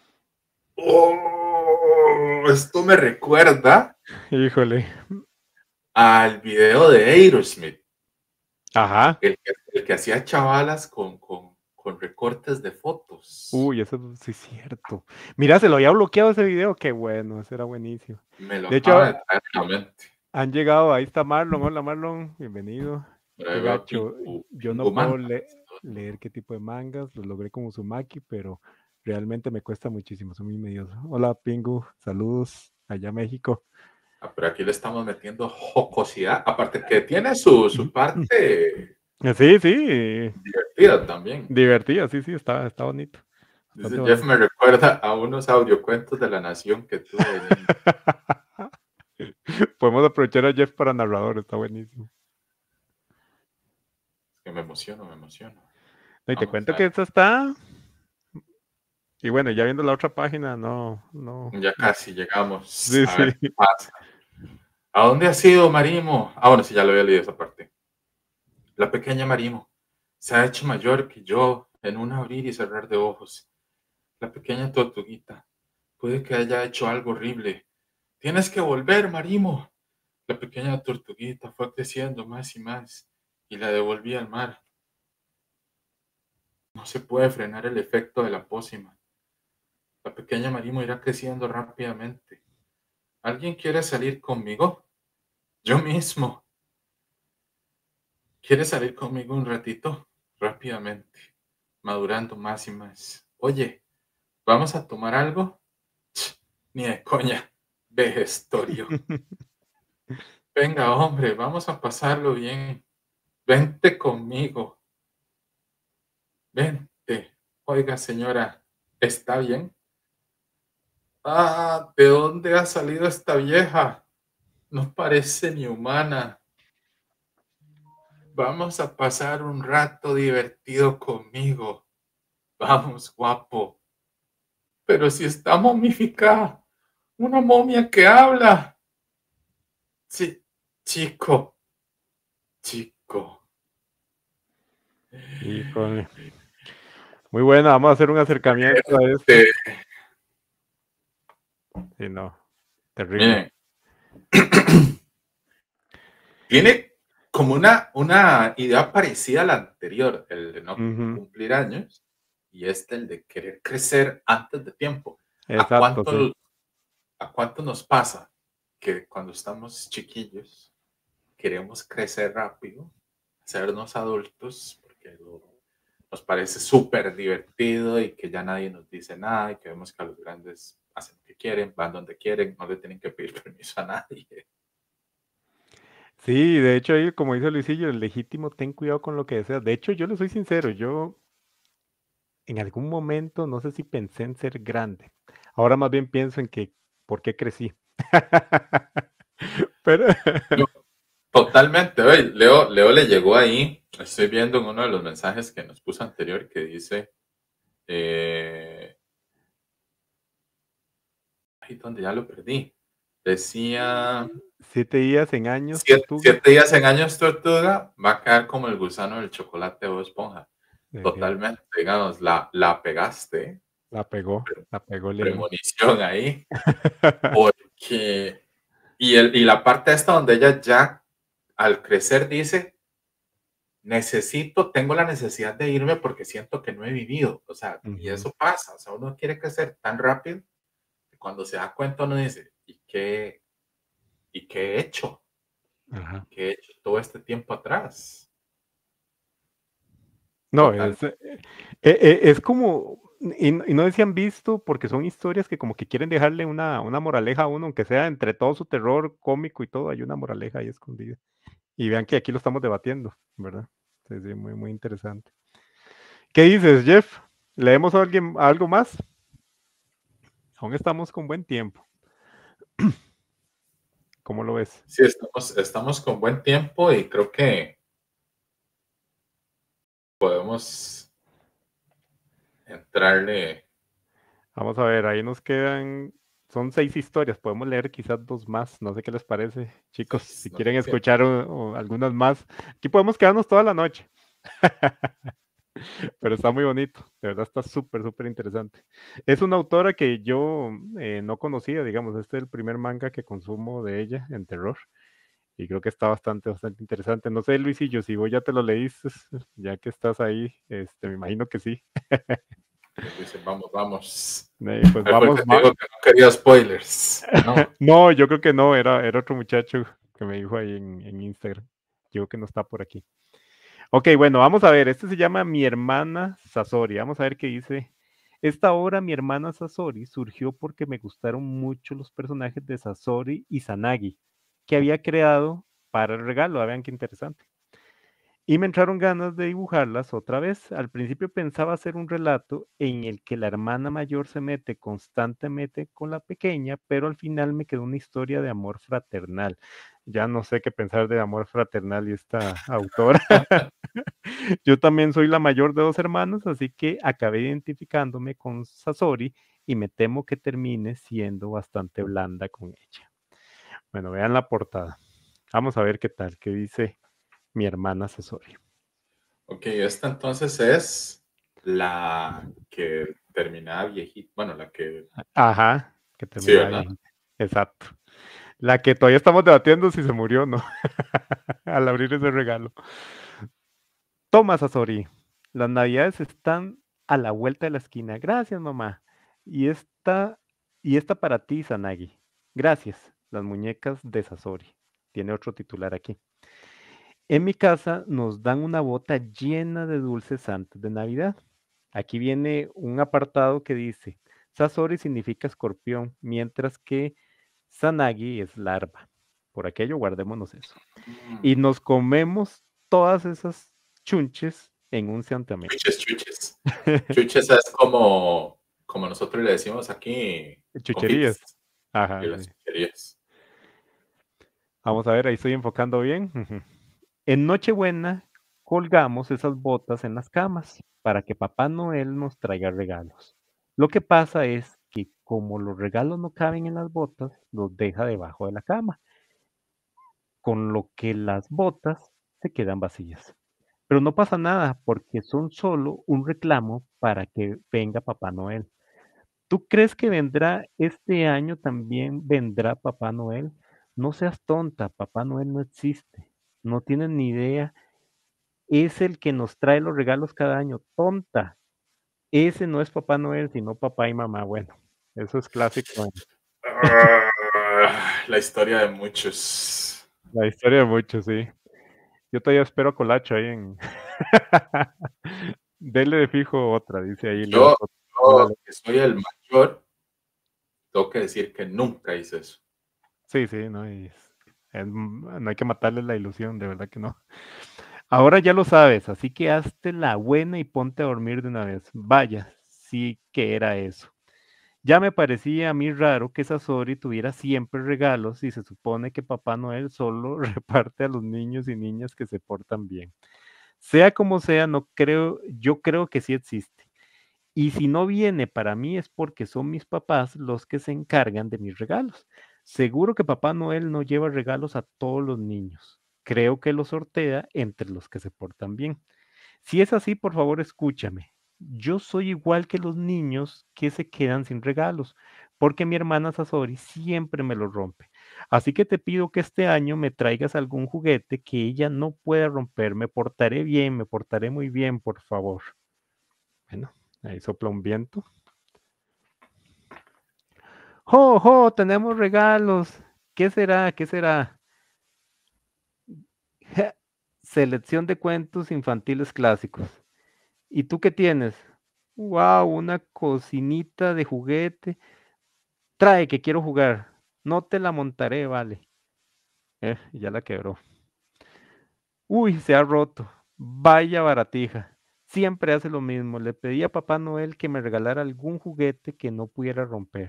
Oh, esto me recuerda Híjole. al video de Aerosmith, Ajá. el que, el que hacía chavalas con, con, con recortes de fotos. Uy, eso sí es cierto. Mira, se lo había bloqueado ese video. Qué bueno, ese era buenísimo. Me lo De acaba hecho, de traer a la mente. han llegado, ahí está Marlon. Hola Marlon, bienvenido. Por Qué ahí veo gacho. Pingu, Yo no Pingu puedo Manga. le- leer qué tipo de mangas, lo logré como Uzumaki, pero realmente me cuesta muchísimo, soy muy medioso. Hola Pingu, saludos allá a México. Ah, pero aquí le estamos metiendo jocosidad, aparte que tiene su, su parte Sí, sí, divertida también. divertida, sí, sí, está, está bonito. Dice Bastante Jeff, bonito. me recuerda a unos audiocuentos de la nación que tuve de niño. Podemos aprovechar a Jeff para narrador, está buenísimo. Que me emociono, me emociono. No, y te Vamos cuento a que esta está. Y bueno, ya viendo la otra página, no, no. ya casi llegamos. Sí, A sí. ver qué pasa. ¿A dónde has ido, Marimo? Ah, bueno, sí, ya lo había leído esa parte. La pequeña Marimo se ha hecho mayor que yo en un abrir y cerrar de ojos. La pequeña tortuguita puede que haya hecho algo horrible. Tienes que volver, Marimo. La pequeña tortuguita fue creciendo más y más y la devolví al mar. No se puede frenar el efecto de la pócima. La pequeña Marimo irá creciendo rápidamente. ¿Alguien quiere salir conmigo? Yo mismo. ¿Quieres salir conmigo un ratito? Rápidamente, madurando más y más. Oye, ¿vamos a tomar algo? Ch, ni de coña, vejestorio. Venga, hombre, vamos a pasarlo bien. vente conmigo, vente. Oiga, señora, ¿está bien? Ah, ¿de dónde ha salido esta vieja? No parece ni humana. Vamos a pasar un rato divertido conmigo. Vamos, guapo. Pero si está momificada, una momia que habla. Sí, chico, chico. Híjole. Muy buena, vamos a hacer un acercamiento a esto. Este, Sí, no, terrible. miren, tiene como una, una idea parecida a la anterior, el de no Ujú, cumplir años, y este el de querer crecer antes de tiempo. ¿A exacto, sí. cuánto, a cuánto nos pasa que cuando estamos chiquillos queremos crecer rápido, hacernos adultos, porque lo- nos parece súper divertido y que ya nadie nos dice nada y que vemos que a los grandes hacen lo que quieren, van donde quieren, no le tienen que pedir permiso a nadie. Sí, de hecho ahí, como dice Luisillo, el legítimo, ten cuidado con lo que deseas. De hecho, yo le soy sincero, yo en algún momento no sé si pensé en ser grande. Ahora más bien pienso en que, ¿por qué crecí? Pero, No, totalmente. Oye, Leo, Leo le llegó ahí. Estoy viendo en uno de los mensajes que nos puso anterior que dice, eh, ahí donde ya lo perdí. Decía, siete días en años, siete, tortuga. siete días en años tortuga, va a caer como el gusano del chocolate o esponja. Es cierto, Totalmente, digamos, la, la pegaste. la pegó, la pegó Leín. Premonición ahí. Porque, y, el, y la parte esta donde ella ya al crecer dice, necesito, tengo la necesidad de irme porque siento que no he vivido. O sea, y Ujú, eso pasa. O sea, uno quiere crecer tan rápido que cuando se da cuenta uno dice, ¿y qué, y qué he hecho? ajá. ¿Qué he hecho todo este tiempo atrás? No, Total. es, eh, eh, eh, es como, y, n- y no sé si han visto, porque son historias que como que quieren dejarle una, una moraleja a uno, aunque sea entre todo su terror cómico y todo, hay una moraleja ahí escondida. Y vean que aquí lo estamos debatiendo, ¿verdad? Sí, sí, muy, muy interesante. ¿Qué dices, Jeff? ¿Leemos a alguien algo más? Aún estamos con buen tiempo. ¿Cómo lo ves? Sí, estamos, estamos con buen tiempo y creo que podemos entrarle. Vamos a ver, ahí nos quedan, son seis historias, podemos leer quizás dos más, no sé qué les parece, chicos, Seis, si no sé quieren si escuchar o- o algunas más. Aquí podemos quedarnos toda la noche. Pero está muy bonito, de verdad está súper, súper interesante. Es una autora que yo eh, no conocía, digamos, este es el primer manga que consumo de ella en terror y creo que está bastante, bastante interesante. No sé, Luisillo, si vos ya te lo leíste, ya que estás ahí, este, me imagino que sí. él dice, vamos, vamos. Eh, pues Ahí fue el que vamos, te va. digo que no quería spoilers. No. No, yo creo que no, era, era otro muchacho que me dijo ahí en, en Instagram. Yo que no está por aquí. Ok, bueno, vamos a ver. Este se llama Mi hermana Sasori. Vamos a ver qué dice. Esta obra, Mi hermana Sasori, surgió porque me gustaron mucho los personajes de Sasori y Sanagi, que había creado para el regalo. Vean qué interesante. Y me entraron ganas de dibujarlas otra vez. Al principio pensaba hacer un relato en el que la hermana mayor se mete constantemente con la pequeña, pero al final me quedó una historia de amor fraternal. Ya no sé qué pensar de amor fraternal y esta autora. Yo también soy la mayor de dos hermanos, así que acabé identificándome con Sasori y me temo que termine siendo bastante blanda con ella. Bueno, vean la portada. Vamos a ver qué tal, qué dice mi hermana Sasori. Ok, esta entonces es la que terminaba viejita. Bueno, la que. Ajá, que Sí, terminaba ¿verdad? viejita. Exacto. La que todavía estamos debatiendo si se murió o no, al abrir ese regalo. Toma, Sasori. Las navidades están a la vuelta de la esquina. Gracias, mamá. Y esta, y esta para ti, Sanagi. Gracias. Las muñecas de Sasori. Tiene otro titular aquí. En mi casa nos dan una bota llena de dulces antes de Navidad. Aquí viene un apartado que dice, Sasori significa escorpión, mientras que Sanagi es larva. Por aquello guardémonos eso. Y Mm, nos comemos todas esas chunches en un santiamén. Chuches, chuches. Chuches es como, como nosotros le decimos aquí, Chucherías. confites y Ajá, las sí. chucherías. Vamos a ver, ahí estoy enfocando bien. Ujú. En Nochebuena colgamos esas botas en las camas para que Papá Noel nos traiga regalos. Lo que pasa es que como los regalos no caben en las botas, los deja debajo de la cama, con lo que las botas se quedan vacías. Pero no pasa nada porque son solo un reclamo para que venga Papá Noel. ¿Tú crees que vendrá este año también vendrá Papá Noel? No seas tonta, Papá Noel no existe. No tienes ni idea. Es el que nos trae los regalos cada año. Tonta. Ese no es Papá Noel, sino papá y mamá. Bueno, eso es clásico en Ah, la historia de muchos. la historia de muchos, sí. Yo todavía espero a Colacho ahí en Dele de fijo otra, dice ahí Leo Yo, Soto. yo Póngale. que soy el mayor, tengo que decir que nunca hice eso. Sí, sí, no, y es- es- no hay que matarle la ilusión, de verdad que no. Ahora ya lo sabes, así que hazte la buena y ponte a dormir de una vez. Vaya, sí que era eso. Ya me parecía a mí raro que Sasori tuviera siempre regalos y se supone que Papá Noel solo reparte a los niños y niñas que se portan bien. Sea como sea, no creo, yo creo que sí existe. Y si no viene para mí es porque son mis papás los que se encargan de mis regalos. Seguro que Papá Noel no lleva regalos a todos los niños. Creo que los sortea entre los que se portan bien. Si es así, por favor, escúchame. Yo soy igual que los niños que se quedan sin regalos, porque mi hermana Sasori siempre me los rompe. Así que te pido que este año me traigas algún juguete que ella no pueda romper. Me portaré bien, me portaré muy bien, por favor. Bueno, ahí sopla un viento. ¡Jo, jo! Tenemos regalos. ¿Qué será? ¿Qué será? Selección de cuentos infantiles clásicos. ¿Y tú qué tienes? Wow, una cocinita de juguete. Trae que quiero jugar. No te la montaré, vale. Eh, ya la quebró. Uy, se ha roto. Vaya baratija. Siempre hace lo mismo. Le pedí a Papá Noel que me regalara algún juguete que no pudiera romper.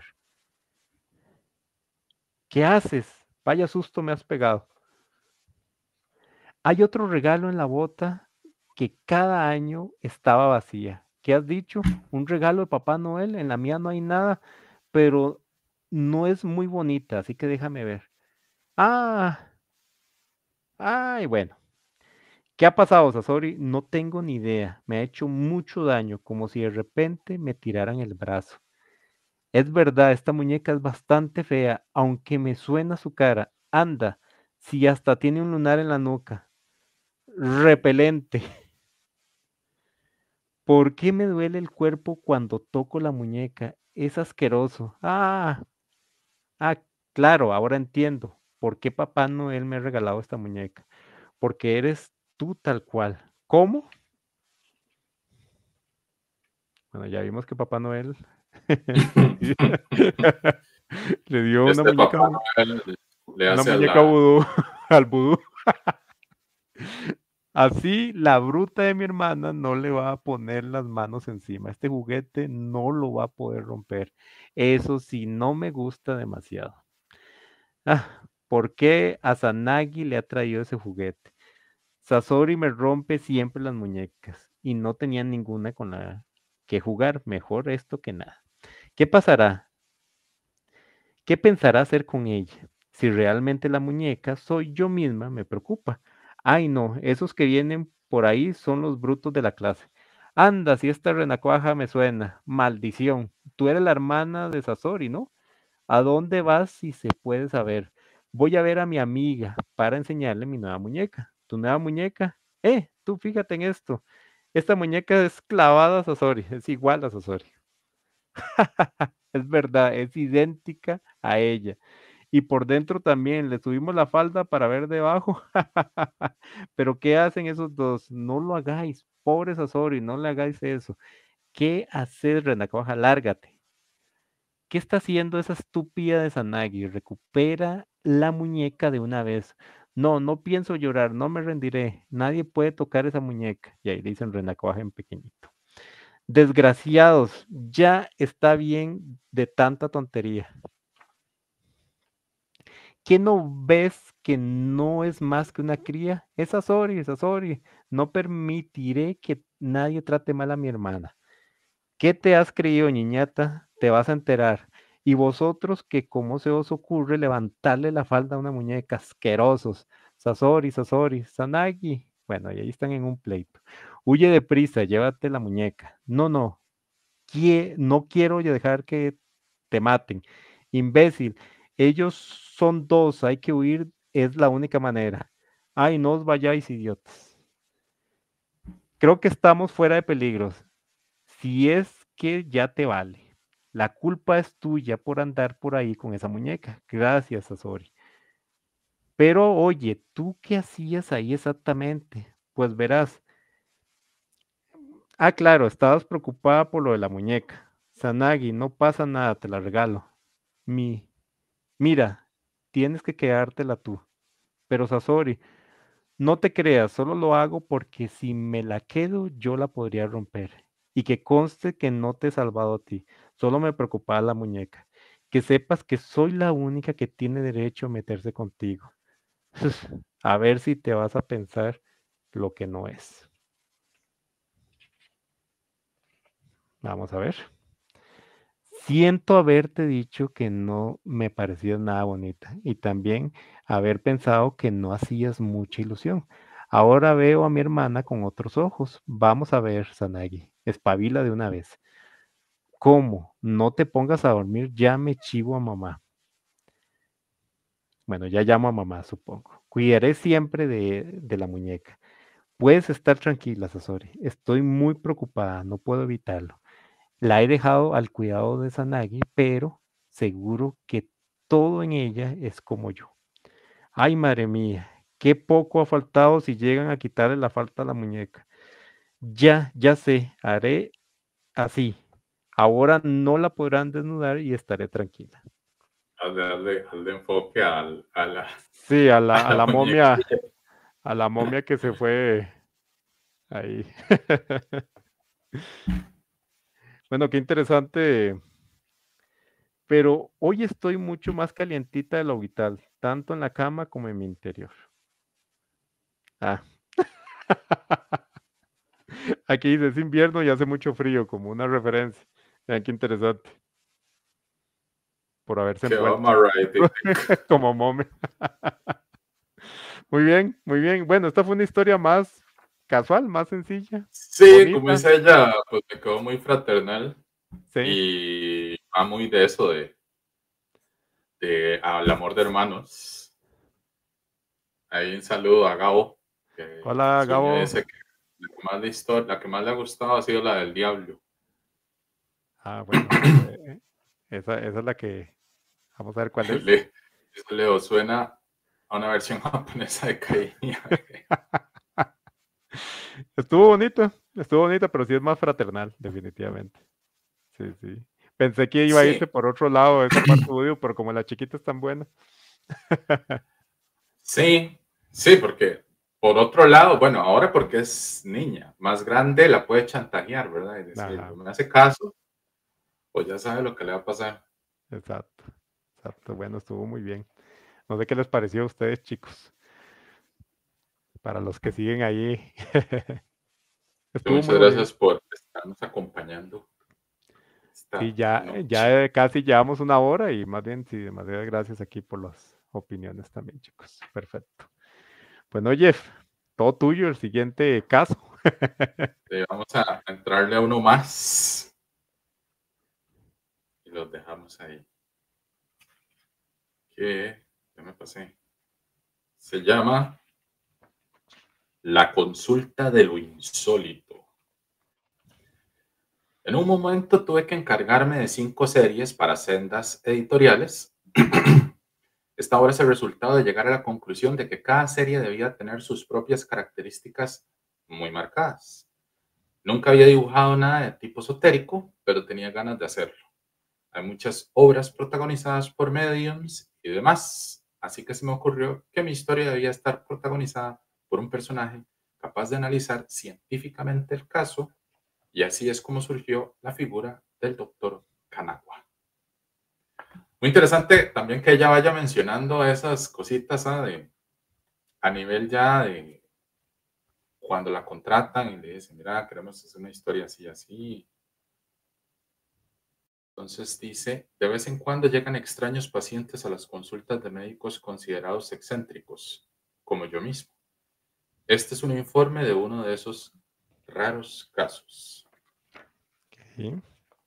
¿Qué haces? Vaya susto me has pegado. Hay otro regalo en la bota que cada año estaba vacía. ¿Qué has dicho? Un regalo de Papá Noel. En la mía no hay nada, pero no es muy bonita, así que déjame ver. Ah, ay, bueno. ¿Qué ha pasado, Sasori? No tengo ni idea. Me ha hecho mucho daño, como si de repente me tiraran el brazo. Es verdad, esta muñeca es bastante fea, aunque me suena su cara. Anda, si hasta tiene un lunar en la nuca. Repelente. ¿Por qué me duele el cuerpo cuando toco la muñeca? Es asqueroso. Ah, ah, claro, ahora entiendo. ¿Por qué Papá Noel me ha regalado esta muñeca? Porque eres tú tal cual. ¿Cómo? Bueno, ya vimos que Papá Noel le dio una Este muñeca, Papá Noel le una hace a muñeca la... vudú al vudú. Así la bruta de mi hermana no le va a poner las manos encima. Este juguete no lo va a poder romper. Eso sí, no me gusta demasiado. Ah, ¿por qué a Zanagi le ha traído ese juguete? Sasori me rompe siempre las muñecas y no tenía ninguna con la que jugar. Mejor esto que nada. ¿Qué pasará? ¿Qué pensará hacer con ella? Si realmente la muñeca soy yo misma, me preocupa. Ay, no, esos que vienen por ahí son los brutos de la clase. Anda, si esta renacuaja me suena. Maldición. Tú eres la hermana de Sasori, ¿no? ¿A dónde vas si se puede saber? Voy a ver a mi amiga para enseñarle mi nueva muñeca. ¿Tu nueva muñeca? Eh, tú fíjate en esto. Esta muñeca es clavada a Sasori, es igual a Sasori. Es verdad, es idéntica a ella. Y por dentro también le subimos la falda para ver debajo. Pero ¿qué hacen esos dos? No lo hagáis, pobre Sasori, no le hagáis eso. ¿Qué haces, Renacuaja? Lárgate. ¿Qué está haciendo esa estúpida de Sanagi? Recupera la muñeca de una vez. No, no pienso llorar, no me rendiré. Nadie puede tocar esa muñeca. Y ahí le dicen renacuaje en pequeñito. Desgraciados, ya está bien de tanta tontería. ¿Qué no ves que no es más que una cría? Es Azori, es Azori. No permitiré que nadie trate mal a mi hermana. ¿Qué te has creído, niñata? Te vas a enterar. Y vosotros, que cómo se os ocurre levantarle la falda a una muñeca, asquerosos. Sasori, Sasori, Sanagi. Bueno, y ahí están en un pleito. Huye deprisa, llévate la muñeca. No, no, quie- no quiero yo dejar que te maten. Imbécil, ellos son dos, hay que huir, es la única manera. Ay, no os vayáis, idiotas. Creo que estamos fuera de peligros. Si es que ya te vale. La culpa es tuya por andar por ahí con esa muñeca. Gracias, Azori. Pero oye, ¿tú qué hacías ahí exactamente? Pues verás. Ah, claro, estabas preocupada por lo de la muñeca. Sanagi, no pasa nada, te la regalo. Mi, mira, tienes que quedártela tú. Pero Sasori, no te creas, solo lo hago porque si me la quedo, yo la podría romper. Y que conste que no te he salvado a ti, solo me preocupaba la muñeca. Que sepas que soy la única que tiene derecho a meterse contigo. A ver si te vas a pensar lo que no es. Vamos a ver. Siento haberte dicho que no me parecías nada bonita y también haber pensado que no hacías mucha ilusión. Ahora veo a mi hermana con otros ojos. Vamos a ver, Sanagi. Espabila de una vez. ¿Cómo? No te pongas a dormir, ya me chivo a mamá. Bueno, ya llamo a mamá, supongo. Cuidaré siempre de, de la muñeca. Puedes estar tranquila, Sasori. Estoy muy preocupada, no puedo evitarlo. La he dejado al cuidado de Sanagi, pero seguro que todo en ella es como yo. Ay, madre mía, qué poco ha faltado si llegan a quitarle la falta a la muñeca. Ya, ya sé, haré así. Ahora no la podrán desnudar y estaré tranquila. Hazle, hazle, hazle enfoque al, a, la, Sí, a la, a a la la momia, muñequilla. a la momia que se fue ahí. Bueno, qué interesante. Pero hoy estoy mucho más calientita de lo vital, tanto en la cama como en mi interior. Ah, aquí dice, es invierno y hace mucho frío, como una referencia. Vean qué interesante, por haberse Que envuelto, vamos a ride. como mome. Muy bien, muy bien. Bueno, esta fue una historia más casual, más sencilla, Sí, como bonita. dice ella, pues me quedó muy fraternal Sí. y va muy de eso, de, de al amor de hermanos. Ahí un saludo a Gabo, que el Hola, sueño Gabo. ese que la que más, la, historia, la que más le ha gustado ha sido la del diablo. Ah, bueno, eh, esa, esa es la que, vamos a ver cuál es. Le, eso le suena a una versión japonesa de Caín y Abel. Estuvo bonita, estuvo bonita, pero sí es más fraternal, definitivamente. Sí, sí. Pensé que iba a irse Sí, por otro lado de esa parte audio, pero como la chiquita es tan buena. sí, sí, porque por otro lado, bueno, ahora porque es niña, más grande la puede chantajear, ¿verdad? Y decirle, Ajá, me hace caso, pues ya sabe lo que le va a pasar. exacto, exacto. Bueno, estuvo muy bien. No sé qué les pareció a ustedes, chicos. Para los que siguen ahí, estuvo Muchas muy bonito. gracias por estarnos acompañando Sí, esta ya, noche. ya casi llevamos una hora y más bien, sí, demasiadas gracias aquí por las opiniones también, chicos. Perfecto. Bueno, Jeff, todo tuyo, el siguiente caso. Eh, vamos a entrarle a uno más y los dejamos ahí. Que ya me pasé. Se llama La consulta de lo insólito. En un momento tuve que encargarme de cinco series para sendas editoriales. Esta obra es el resultado de llegar a la conclusión de que cada serie debía tener sus propias características muy marcadas. Nunca había dibujado nada de tipo esotérico, pero tenía ganas de hacerlo. Hay muchas obras protagonizadas por mediums y demás. así que se me ocurrió que mi historia debía estar protagonizada por un personaje capaz de analizar científicamente el caso, y así es como surgió la figura del doctor Kanagawa. Muy interesante también que ella vaya mencionando esas cositas, ¿ah? de, a nivel ya de cuando la contratan y le dicen, mira, queremos hacer una historia así, así. Entonces dice, de vez en cuando llegan extraños pacientes a las consultas de médicos considerados excéntricos, como yo mismo. Este es un informe de uno de esos raros casos. Sí.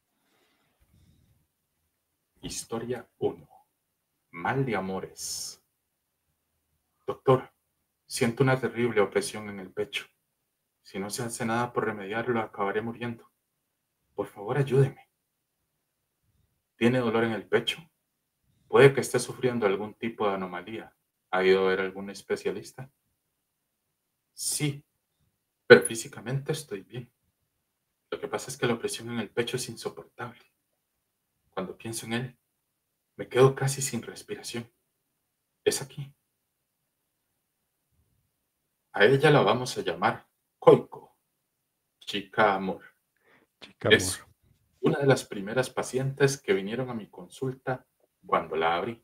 Historia uno. Mal de amores. Doctor, siento una terrible opresión en el pecho. Si no se hace nada por remediarlo, acabaré muriendo. Por favor, ayúdeme. ¿Tiene dolor en el pecho? Puede que esté sufriendo algún tipo de anomalía. ¿Ha ido a ver a algún especialista? Sí, pero físicamente estoy bien. Lo que pasa es que la opresión en el pecho es insoportable. Cuando pienso en él, me quedo casi sin respiración. Es aquí. A ella la vamos a llamar Koiko, chica amor. Chica amor. Es una de las primeras pacientes que vinieron a mi consulta cuando la abrí.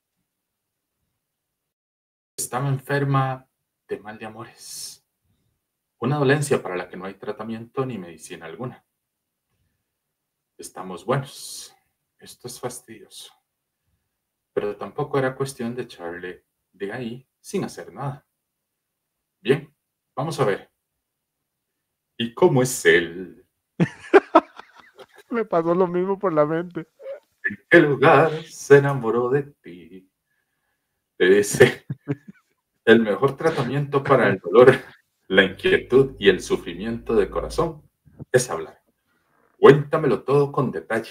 Estaba enferma de mal de amores, una dolencia para la que no hay tratamiento ni medicina alguna. Estamos buenos. Esto es fastidioso. Pero tampoco era cuestión de echarle de ahí sin hacer nada. Bien, vamos a ver. ¿Y cómo es él? Me pasó lo mismo por la mente. ¿En qué lugar se enamoró de ti? Te dice, el mejor tratamiento para el dolor, la inquietud y el sufrimiento de corazón es hablar. Cuéntamelo todo con detalle.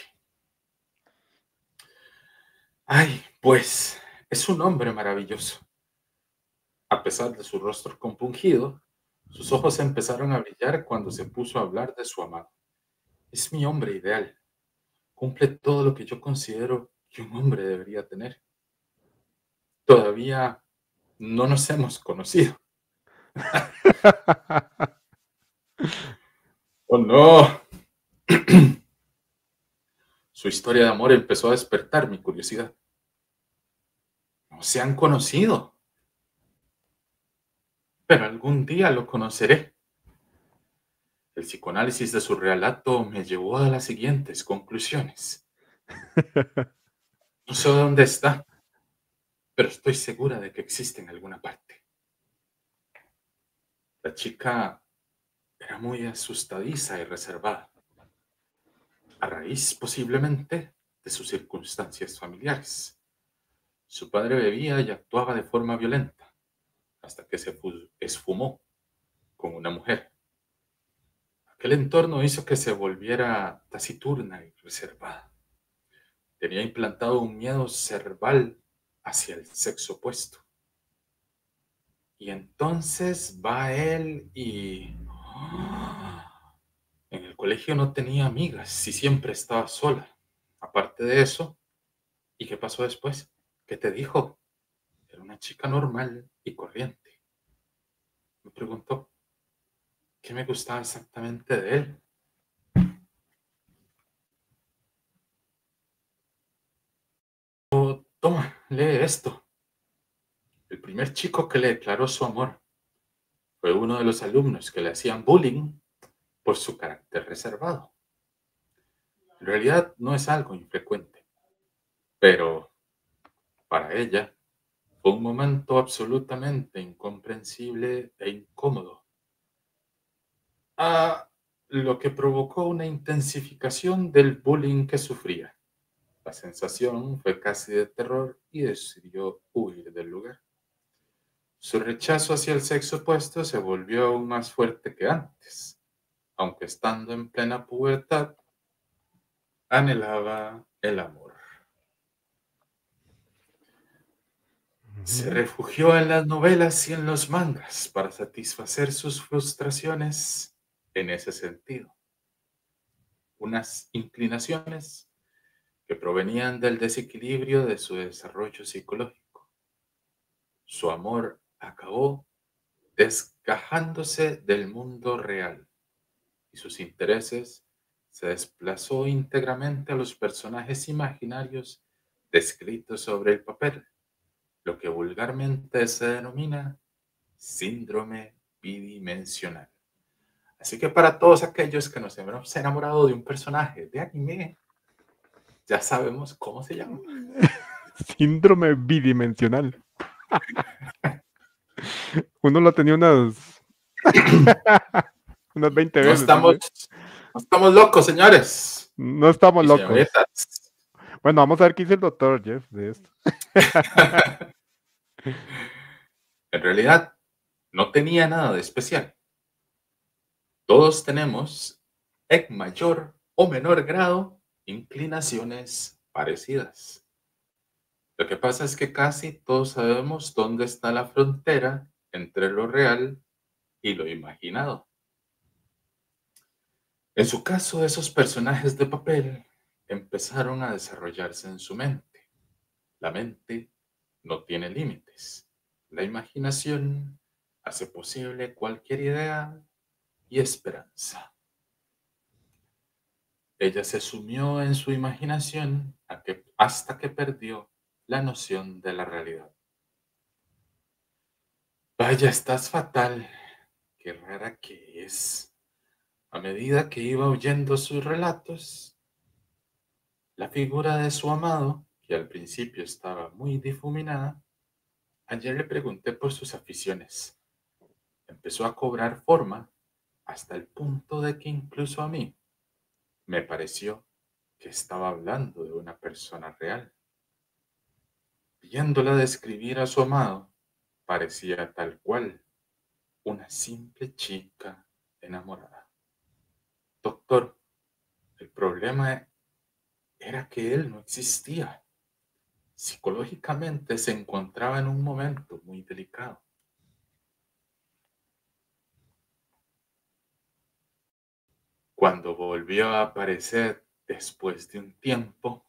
Ay, pues, es un hombre maravilloso. A pesar de su rostro compungido, sus ojos empezaron a brillar cuando se puso a hablar de su amado. Es mi hombre ideal. Cumple todo lo que yo considero que un hombre debería tener. Todavía no nos hemos conocido. ¡Oh, no! Su historia de amor empezó a despertar mi curiosidad. No se han conocido, pero algún día lo conoceré. El psicoanálisis de su relato me llevó a las siguientes conclusiones. No sé dónde está, pero estoy segura de que existe en alguna parte. La chica era muy asustadiza y reservada, a raíz posiblemente de sus circunstancias familiares. Su padre bebía y actuaba de forma violenta, hasta que se esfumó con una mujer. Aquel entorno hizo que se volviera taciturna y reservada. Tenía implantado un miedo cerval hacia el sexo opuesto. Y entonces va él y... En el colegio no tenía amigas y siempre estaba sola. Aparte de eso, ¿y qué pasó después? ¿Qué te dijo? Era una chica normal y corriente. Me preguntó qué me gustaba exactamente de él. Oh, toma, lee esto. El primer chico que le declaró su amor fue uno de los alumnos que le hacían bullying por su carácter reservado. En realidad no es algo infrecuente, pero para ella fue un momento absolutamente incomprensible e incómodo, a lo que provocó una intensificación del bullying que sufría. La sensación fue casi de terror y decidió huir del lugar. Su rechazo hacia el sexo opuesto se volvió aún más fuerte que antes, aunque estando en plena pubertad, anhelaba el amor. Se Ujú. refugió en las novelas y en los mangas para satisfacer sus frustraciones en ese sentido. Unas inclinaciones que provenían del desequilibrio de su desarrollo psicológico. su amor acabó desgajándose del mundo real y sus intereses se desplazó íntegramente a los personajes imaginarios descritos sobre el papel, lo que vulgarmente se denomina síndrome bidimensional. Así que para todos aquellos que nos hemos enamorado de un personaje de anime, ya sabemos cómo se llama. Síndrome bidimensional. Uno lo tenía unas, unas veinte No veces. estamos, no estamos locos, señores. No estamos Y locos. señoritas. Bueno, vamos a ver qué dice el doctor Jeff de esto. En realidad, no tenía nada de especial. Todos tenemos, en mayor o menor grado, inclinaciones parecidas. Lo que pasa es que casi todos sabemos dónde está la frontera entre lo real y lo imaginado. En su caso, esos personajes de papel empezaron a desarrollarse en su mente. La mente no tiene límites. La imaginación hace posible cualquier idea y esperanza. Ella se sumió en su imaginación hasta que perdió la noción de la realidad. Vaya, estás fatal. Qué rara que es. A medida que iba oyendo sus relatos, la figura de su amado, que al principio estaba muy difuminada, ayer le pregunté por sus aficiones. Empezó a cobrar forma hasta el punto de que incluso a mí me pareció que estaba hablando de una persona real. Viéndola describir a su amado, parecía tal cual una simple chica enamorada. Doctor, el problema era que él no existía. Psicológicamente se encontraba en un momento muy delicado. Cuando volvió a aparecer después de un tiempo,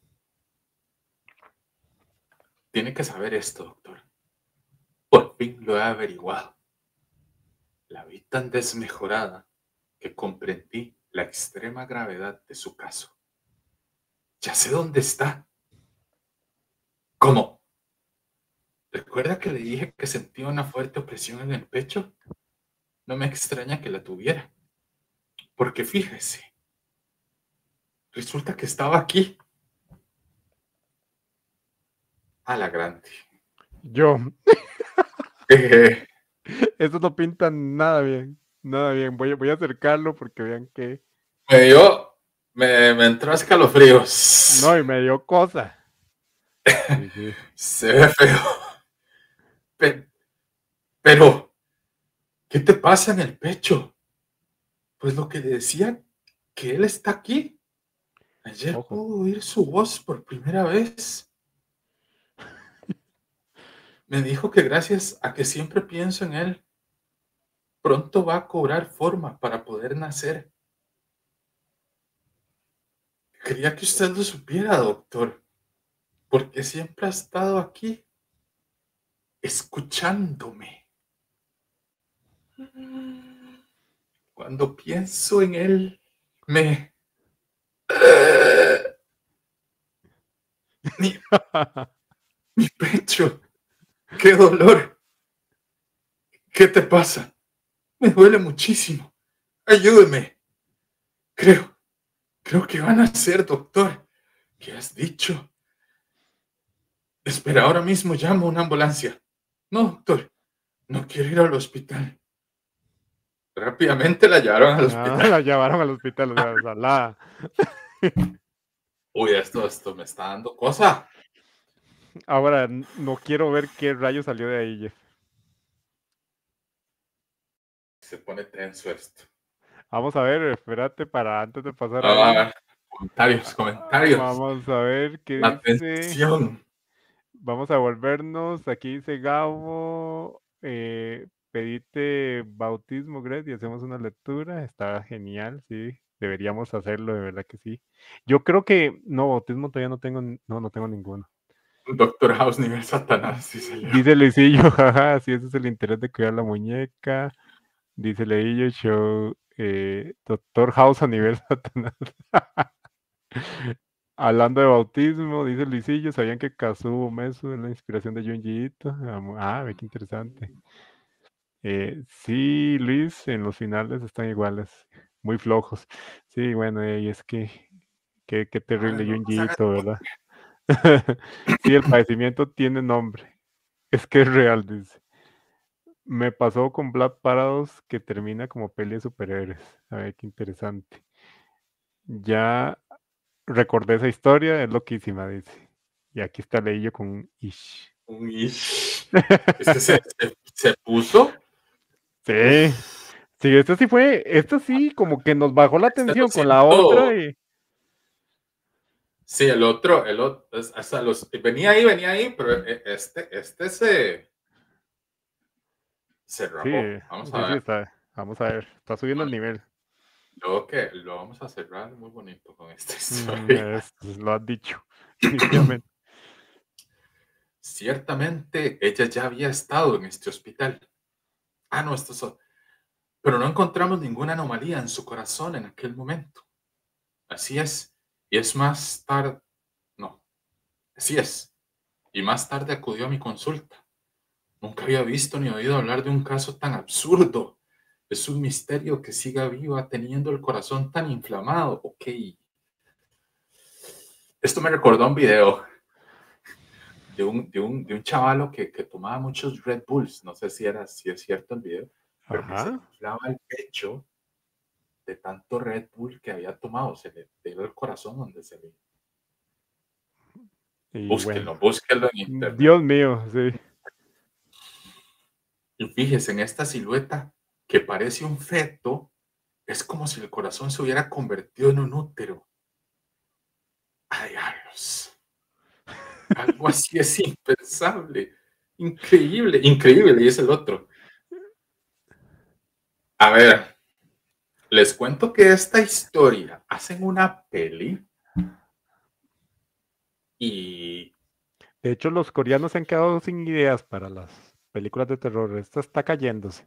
tiene que saber esto, doctor. Por fin lo he averiguado. La vi tan desmejorada que comprendí la extrema gravedad de su caso. Ya sé dónde está. ¿Cómo? ¿Recuerda que le dije que sentía una fuerte opresión en el pecho? No me extraña que la tuviera. Porque fíjese, resulta que estaba aquí. A la grande. Yo. Eh, Eso no pinta nada bien. Nada bien. Voy, voy a acercarlo porque vean que. me dio, me, me entró escalofríos. No, y me dio cosa. Sí, sí. Se ve feo. Pe- pero, ¿qué te pasa en el pecho? Pues lo que le decían, que él está aquí. Ayer Ojo. pudo oír su voz por primera vez. Me dijo que gracias a que siempre pienso en él, pronto va a cobrar forma para poder nacer. Quería que usted lo supiera, doctor, porque siempre ha estado aquí, escuchándome. Cuando pienso en él, me... Mi, mi pecho, qué dolor. ¿Qué te pasa? Me duele muchísimo. Ayúdeme. Creo, creo que van a ser, doctor. ¿Qué has dicho? Espera, ahora mismo llamo a una ambulancia. No, doctor, no quiero ir al hospital. Rápidamente la llevaron al Ah, hospital. la llevaron al hospital, o sea, salada. Uy, esto, esto me está dando cosa. Ahora, no quiero ver qué rayo salió de ahí, Jeff. Se pone tenso esto. Vamos a ver, espérate para antes de pasar ahí. Ah, comentarios, comentarios. Vamos a ver qué La dice. tensión. Vamos a volvernos. Aquí dice Gabo. Eh, pedite bautismo, Gret, y hacemos una lectura. Está genial, sí. Deberíamos hacerlo, de verdad que sí. Yo creo que. No, bautismo todavía no tengo. No, no tengo ninguno. Doctor House nivel Satanás, dice Leo. Dice Luisillo, jaja, si ese es el interés de cuidar la muñeca. Dice Leillo Show, eh, Doctor House a nivel Satanás. Hablando de bautismo, dice Luisillo, ¿sabían que Kazuo Mesu es la inspiración de Junji Ito? Ah, ve qué interesante. Eh, sí, Luis, en los finales están iguales, muy flojos. Sí, bueno, y es que qué, qué terrible Ay, Junji Ito, ¿verdad? Sí, el padecimiento tiene nombre. Es que es real, dice. Me pasó con Black Paradox que termina como peli de superhéroes. A ver, qué interesante. Ya recordé esa historia, es loquísima, dice. Y aquí está Leillo con un ish. un ish. Es que se, se, se puso. Sí. Uf, Sí, esto sí fue, esto sí, como que nos bajó la este lo tensión con la otra siento. y. Sí, el otro, el otro, hasta los, venía ahí, venía ahí, pero este, este se, se Sí, rajó. Vamos a sí, sí, ver. está. Vamos a ver, está subiendo el nivel. Yo que lo vamos a cerrar muy bonito con esta Mm, historia. es- lo has dicho, definitivamente. Ciertamente, ella ya había estado en este hospital. Ah, no, esto es... Pero no encontramos ninguna anomalía en su corazón en aquel momento. Así es. Y es más tarde... No, así es. Y más tarde acudió a mi consulta. Nunca había visto ni oído hablar de un caso tan absurdo. Es un misterio que siga viva teniendo el corazón tan inflamado. Ok. Esto me recordó un video de un, de un, de un chavalo que, que tomaba muchos Red Bulls. No sé si, era, si es cierto el video, pero que se le Ajá. inflaba el pecho de tanto Red Bull que había tomado. Se le dio el corazón donde se le... Y bueno, Búsquenlo, búsquenlo en internet. Dios mío, sí. Y fíjese en esta silueta que parece un feto, es como si el corazón se hubiera convertido en un útero. ¡Ay, diablos! Algo así es impensable. Increíble, increíble, y es el otro. A ver, les cuento que esta historia hacen una peli y De hecho, los coreanos se han quedado sin ideas para las películas de terror. Esta está cayéndose.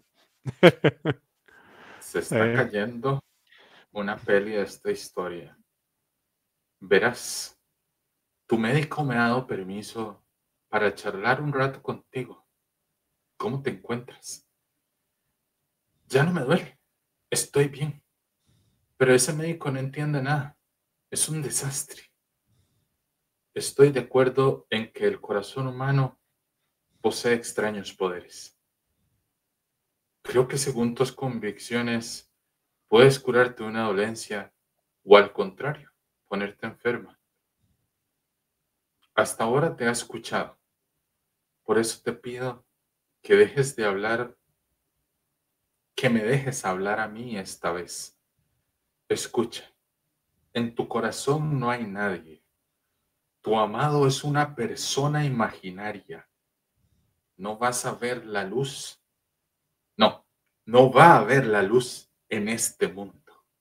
se está Eh, cayendo una peli de esta historia. Verás, tu médico me ha dado permiso para charlar un rato contigo. ¿Cómo te encuentras? Ya no me duele. Estoy bien. Pero ese médico no entiende nada. Es un desastre. Estoy de acuerdo en que el corazón humano posee extraños poderes. Creo que según tus convicciones puedes curarte de una dolencia o al contrario, ponerte enferma. Hasta ahora te he escuchado. Por eso te pido que dejes de hablar, que me dejes hablar a mí esta vez. Escucha, en tu corazón no hay nadie. Tu amado es una persona imaginaria. No vas a ver la luz. No, no va a ver la luz en este mundo.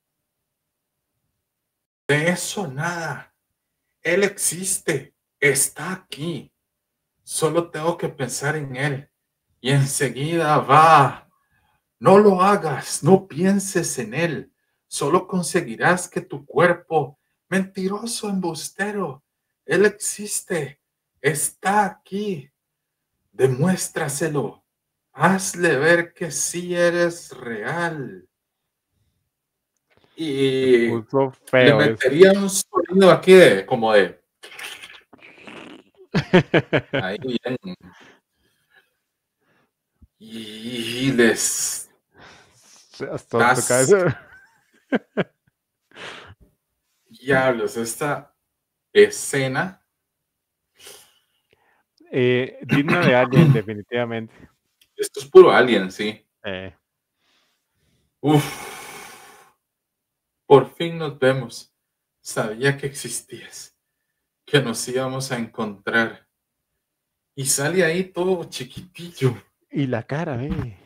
De eso nada. Él existe. Está aquí. Solo tengo que pensar en él. Y enseguida va. No lo hagas. No pienses en él. Solo conseguirás que tu cuerpo, mentiroso, embustero, él existe. Está aquí. Demuéstraselo. Hazle ver que sí eres real. se Y puso le feo esto. metería un sonido aquí de como de ahí bien. Y les Seas tonto, das cabeza. diablos esta escena. Eh, digna de Alien, definitivamente. Esto es puro alien, sí. Eh, Uf, por fin nos vemos. Sabía que existías, que nos íbamos a encontrar. Y sale ahí todo chiquitillo. y la cara, eh.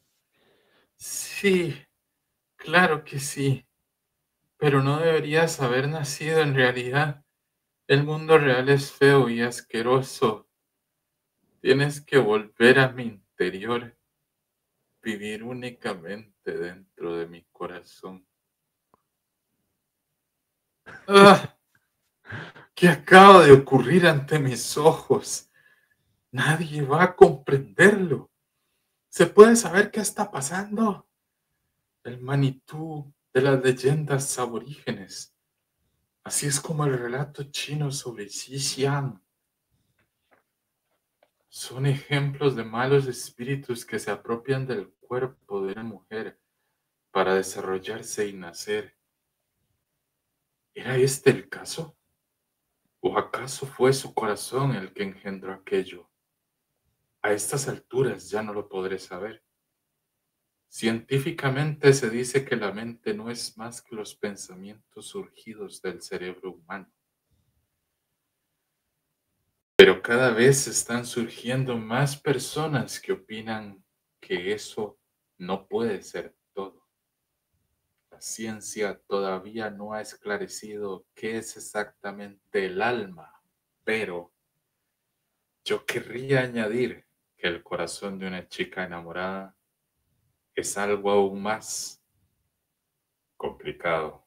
Sí, claro que sí, pero no deberías haber nacido en realidad. El mundo real es feo y asqueroso. Tienes que volver a mi interior, vivir únicamente dentro de mi corazón. ¡Ah! ¿Qué acaba de ocurrir ante mis ojos? Nadie va a comprenderlo. ¿Se puede saber qué está pasando? El Manitú de las leyendas aborígenes. Así es como el relato chino sobre Xi-Xiang. Son ejemplos de malos espíritus que se apropian del cuerpo de una mujer para desarrollarse y nacer. ¿Era este el caso? ¿O acaso fue su corazón el que engendró aquello? A estas alturas ya no lo podré saber. Científicamente se dice que la mente no es más que los pensamientos surgidos del cerebro humano. Pero cada vez están surgiendo más personas que opinan que eso no puede ser todo. La ciencia todavía no ha esclarecido qué es exactamente el alma, pero yo querría añadir que el corazón de una chica enamorada es algo aún más complicado.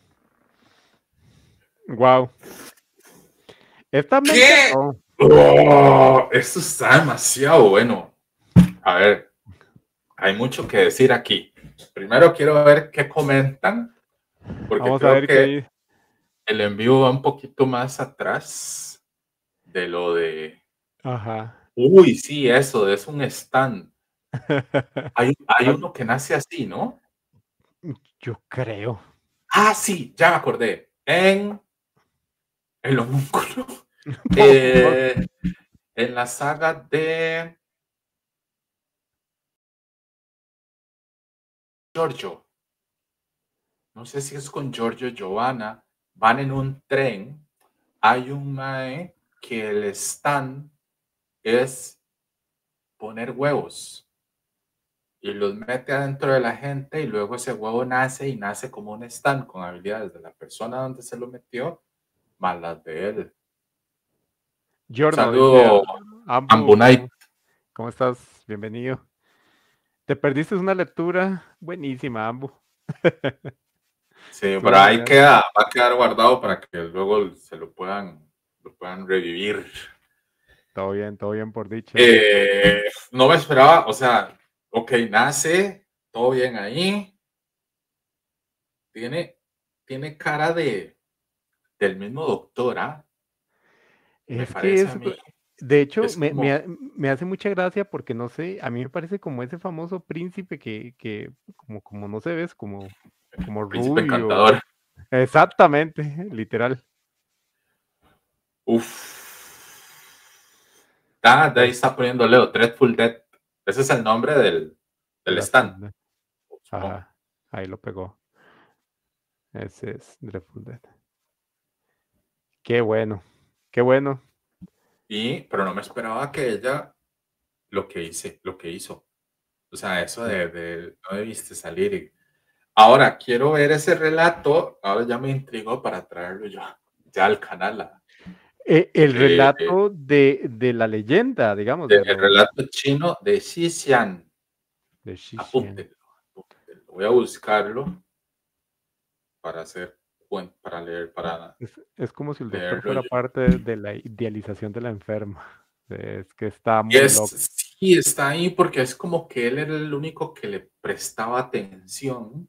Wow. Esta me ¿Qué? encantó. Oh, esto está demasiado bueno. A ver, hay mucho que decir aquí. Primero quiero ver qué comentan, porque Vamos a creo ver qué que dice. el envío va un poquito más atrás de lo de... Ajá. Uy, sí, eso, es un stand. Hay, hay uno que nace así, ¿no? Yo creo. Ah, sí, ya me acordé. En el homúnculo. Eh, en la saga de Giorgio. No sé si es con Giorgio Giovanna. Van en un tren. Hay un mae que el stand es poner huevos y los mete adentro de la gente y luego ese huevo nace y nace como un stand con habilidades de la persona donde se lo metió más las de él. Giorno dice, Saludo, Ambu, Ambunite. ¿cómo, cómo estás? Bienvenido. Te perdiste una lectura buenísima, Ambu. Sí, Estuvo pero ahí genial. queda, va a quedar guardado para que luego se lo puedan, lo puedan revivir. Todo bien, todo bien por dicha. Eh, no me esperaba, o sea, ok, nace, todo bien ahí. Tiene, tiene cara de, del mismo doctor, ¿ah? Me Es que parece a es, mí, de hecho, es me, me como ha- me hace mucha gracia porque no sé, a mí me parece como ese famoso príncipe que, que como, como no se ves, como, como príncipe rubio. encantador. Exactamente, literal. Uf. Ah, de ahí Pero está poniendo Leo, Dreadful Dead. Ese es el nombre del, del stand, Dreadful Dead. supongo. Ajá, ahí lo pegó. Ese es Dreadful Dead. Qué bueno, qué bueno. Y, pero no me esperaba que ella lo que hice, lo que hizo. O sea, eso Sí. de, de no debiste salir. Y... Ahora, quiero ver ese relato. Ahora ya me intrigó para traerlo yo ya al canal. a- Eh, el eh, eh, relato de, de la leyenda, digamos, de- de el los relato chino de Xixian. de Shishian. Apúntenlo, apúntenlo. Voy a buscarlo para hacer, cuen- para leer, para Es, es como si el doctor leerlo fuera yo. parte de la idealización de la enferma. Es que está Y muy es, loco. sí, está ahí porque es como que él era el único que le prestaba atención.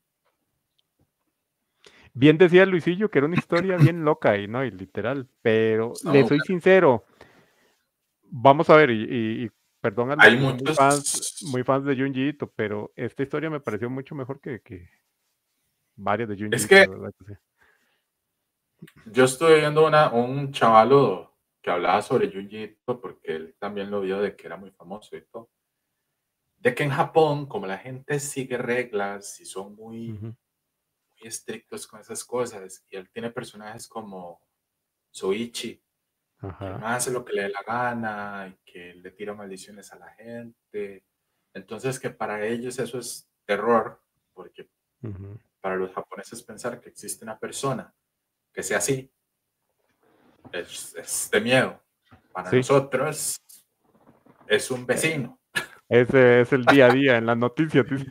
Bien decía Luisillo que era una historia bien loca y no, y literal, pero Está le muy soy bueno. sincero, vamos a ver, y, y- y perdón a los Hay que son muy fans, muchos. muy fans de Junji Ito, pero esta historia me pareció mucho mejor que, que varias de Junji Es Ito, que de verdad que sí. yo estuve viendo una, un chavalo que hablaba sobre Junji Ito porque él también lo vio de que era muy famoso y todo. De que en Japón, como la gente sigue reglas y son muy, Ujú, muy estrictos con esas cosas, y él tiene personajes como Soichi, que el ajá, man hace lo que le dé la gana y que le tira maldiciones a la gente. Entonces que para ellos eso es terror, porque ujú. para los japoneses pensar que existe una persona que sea así, es, es de miedo. Para Sí, nosotros es un eh, vecino. ese es el día a día en las noticias, dice.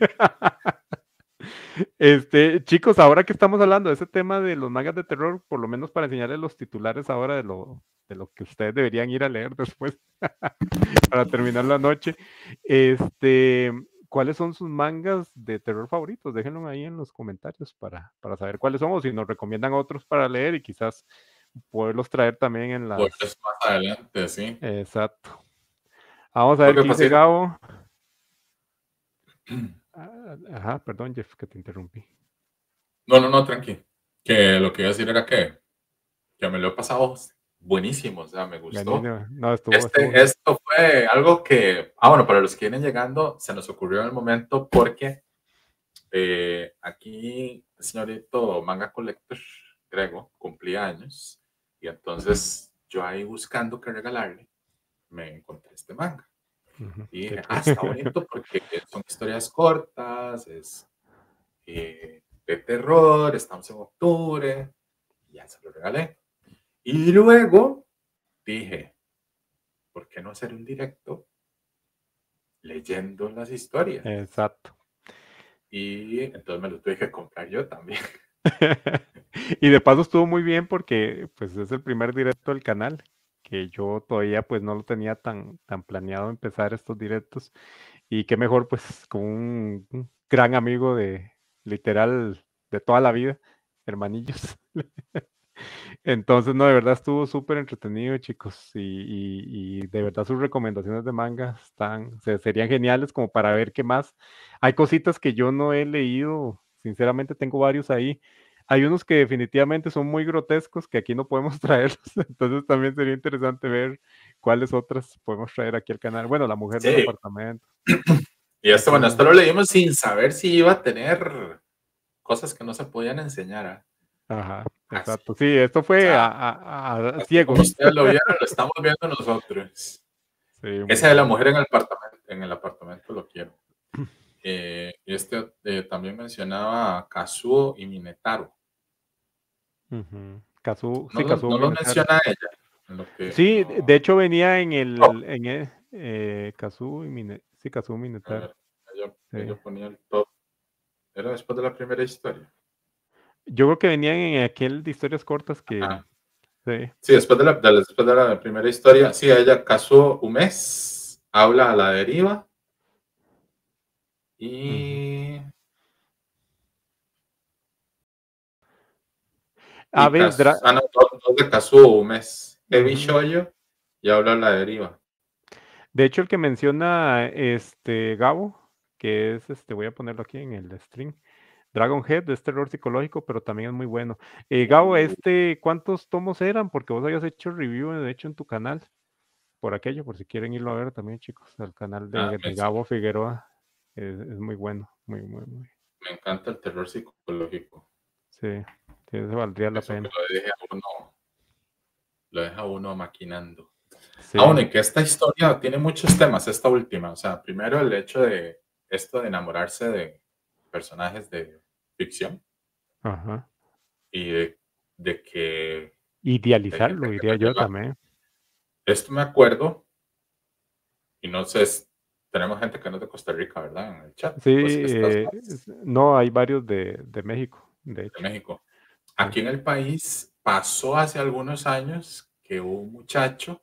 Este, chicos, ahora que estamos hablando de ese tema de los mangas de terror, por lo menos para enseñarles los titulares ahora de lo, de lo que ustedes deberían ir a leer después para terminar la noche. Este, ¿cuáles son sus mangas de terror favoritos? Déjenlo ahí en los comentarios para, para saber cuáles son o si nos recomiendan otros para leer y quizás poderlos traer también en Pues las... más adelante, sí. Exacto. Vamos a Lo ver que qué pasa dice es Gabo. Ah, ajá, perdón, Jeff, que te interrumpí. no, no, no, tranqui. Que lo que iba a decir era que, que me lo he pasado buenísimo, o sea, me gustó. Buenísimo. No, estuvo, estuvo Este, bien. esto fue algo que, ah, bueno, para los que vienen llegando, se nos ocurrió en el momento porque eh, aquí el señorito Manga Collector, Grego, cumplía años y entonces yo ahí buscando qué regalarle, me encontré este manga. Ujú, Y qué dije, ah, está ch- bonito porque son historias cortas, es eh, de terror, estamos en octubre, y ya se lo regalé. Y luego dije, ¿por qué no hacer un directo leyendo las historias? Exacto. Y entonces me lo tuve que comprar yo también. Y de paso estuvo muy bien porque pues es el primer directo del canal, que yo todavía pues no lo tenía tan, tan planeado empezar estos directos. Y qué mejor pues con un, un gran amigo de literal de toda la vida, hermanillos. Entonces, no, de verdad estuvo súper entretenido, chicos, y, y- y de verdad sus recomendaciones de manga están, se- serían geniales como para ver qué más. Hay cositas que yo no he leído, sinceramente tengo varios ahí. Hay unos que definitivamente son muy grotescos que aquí no podemos traerlos, entonces también sería interesante ver cuáles otras podemos traer aquí al canal. Bueno, La mujer del Sí. apartamento. Y esto, Aquí bueno, no. esto lo leímos sin saber si iba a tener cosas que no se podían enseñar. ¿eh? Ajá, Así. exacto. Sí, esto O fue a, sea, a- a así como ciegos. ustedes lo vieron, lo estamos viendo nosotros. Sí, muy Ese de la bueno. mujer en el apartamento, en el apartamento lo quiero. Eh, este eh, también mencionaba a Kazuo y Minetaro. Ujú. Kazu, No, sí, lo- Kazuo no los Minetaro. menciona ella. En lo que, Sí, de de no, hecho venía en no. el, en el, eh, Kazuo y Mine, sí, Kazuo A Minetaro. ver, ella, Sí. ella ponía el top. Era después de la primera historia. Yo creo que venían en aquel de historias cortas que, Ajá. sí. Sí, después de la, de la- después de la primera historia, sí, ella Kazuo Umes habla a la deriva Ujú. y, A y ver, Dra- Kaz- ah, no, dos, dos de Kazuo Umes, Heavy ujú. Shoujo y habla a la deriva. De hecho, el que menciona este Gabo, que es este, voy a ponerlo aquí en el stream, Dragon Head, es terror psicológico, pero también es muy bueno. Eh, Gabo, Uh, este, ¿cuántos tomos eran? Porque vos habías hecho review, de hecho, en tu canal. Por aquello, por si quieren irlo a ver también, chicos, al canal ah, de, me, de sí, Gabo Figueroa. Es, es muy bueno, muy, muy, muy. me encanta el terror psicológico. Sí, sí, eso valdría la Eso que pena. lo deja uno, lo deja uno maquinando. Ah, Sí, bueno, y que esta historia tiene muchos temas, esta última. O sea, primero el hecho de esto de enamorarse de personajes de ficción ajá. y de, de que hay gente Idealizarlo, que diría lo yo lleva. también. Esto me acuerdo, y no sé, es- tenemos gente que no es de Costa Rica, ¿verdad? En el chat. Sí, Pues que estás eh, más es- no, hay varios de, de México, de de hecho. México. Sí. Aquí en el país pasó hace algunos años que un muchacho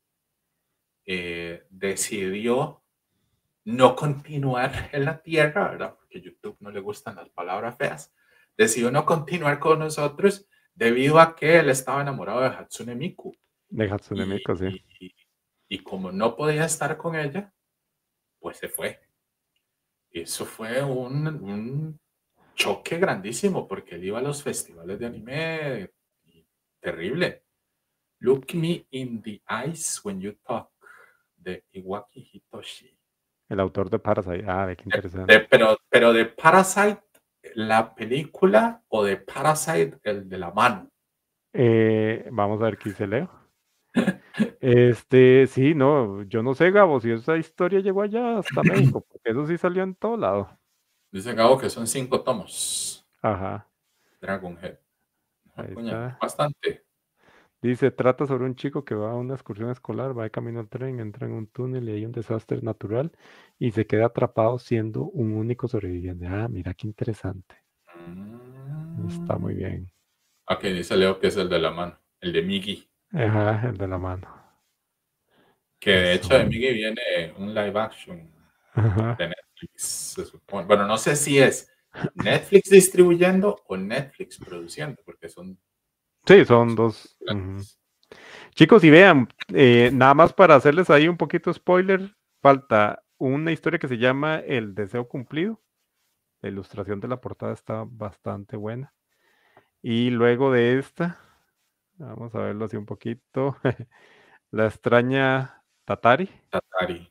eh, decidió no continuar en la Tierra, ¿verdad? Porque a YouTube no le gustan las palabras feas. Decidió no continuar con nosotros debido a que él estaba enamorado de Hatsune Miku. De Hatsune Y, Miku, sí. y, y como no podía estar con ella, pues se fue. Y eso fue un, un choque grandísimo porque él iba a los festivales de anime y terrible. Look me in the eyes when you talk, de Iwaki Hitoshi. El autor de Parasite. Ah, ve qué De- interesante. de- pero, pero de Parasite, la película, o de Parasite, el de la mano. Eh, vamos a ver qué dice Leo. Este, sí, no, yo no sé, Gabo, si esa historia llegó allá hasta México, porque eso sí salió en todo lado. Dice Gabo que son cinco tomos. Ajá, Dragon Head. Ah, ahí coña, está. bastante. Dice, trata sobre un chico que va a una excursión escolar, va de camino al tren, entra en un túnel y hay un desastre natural y se queda atrapado siendo un único sobreviviente. Ah, mira qué interesante. Está muy Mm. bien. Ok, dice Leo que es el de la mano, el de Miggy. Ajá, el de la mano. Que de hecho Eso. de Miggy viene un live action Ajá. de Netflix, se supone. Bueno, no sé si es Netflix distribuyendo o Netflix produciendo, porque son, Sí, son son dos. Ujú. diferentes. Chicos, y vean, eh, nada más para hacerles ahí un poquito spoiler, falta una historia que se llama El Deseo Cumplido. La ilustración de la portada está bastante buena. Y luego de esta, vamos a verlo así un poquito. La extraña Tatari, Tatari.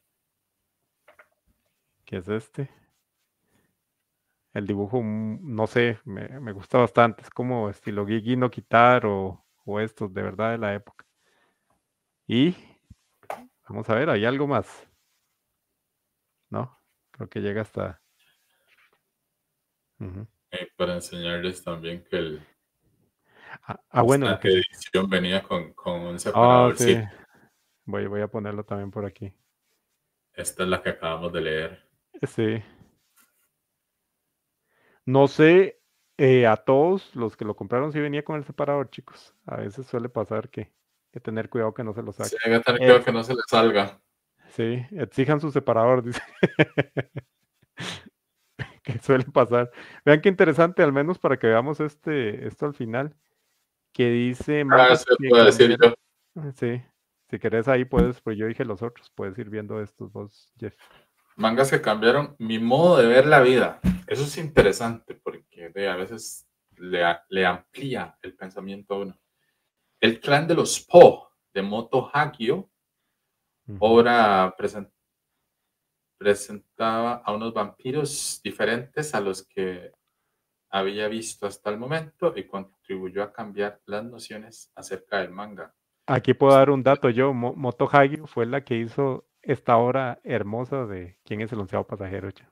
que es este. El dibujo, mm, no sé, me, me gusta bastante. Es como estilo Gigi no Kitar o, o estos de verdad de la época. Y vamos a ver, hay algo más, ¿no? Creo que llega hasta. Ujú. Eh, para enseñarles también que el, Ah, ah, bueno, esta lo que sí. edición venía con, con un Ah, sí. separadorcito. Voy, voy a ponerlo también por aquí. Esta es la que acabamos de leer. Sí. No sé, eh, a todos los que lo compraron si venía con el separador, chicos. A veces suele pasar que, que tener cuidado que no se lo Sí, saquen. hay que tener cuidado Ex- que no se le salga. sí, exijan su separador, dice. Que suele pasar. Vean qué interesante, al menos para que veamos este, esto al final, que dice Ah, mangas se que puede decir cambiaron. yo. Ah, sí, si querés ahí puedes, pues yo dije los otros, puedes ir viendo estos vos, Jeff. Mangas que cambiaron mi modo de ver la vida. Eso es interesante porque de, a veces le, a- le amplía el pensamiento a uno. El clan de los Po de Moto Hagio Ujú. ahora presen- presentaba a unos vampiros diferentes a los que había visto hasta el momento y contribuyó a cambiar las nociones acerca del manga. Aquí puedo dar un dato yo, Mo- Moto Hagio fue la que hizo esta obra hermosa de ¿Quién es el onceavo pasajero? Ya.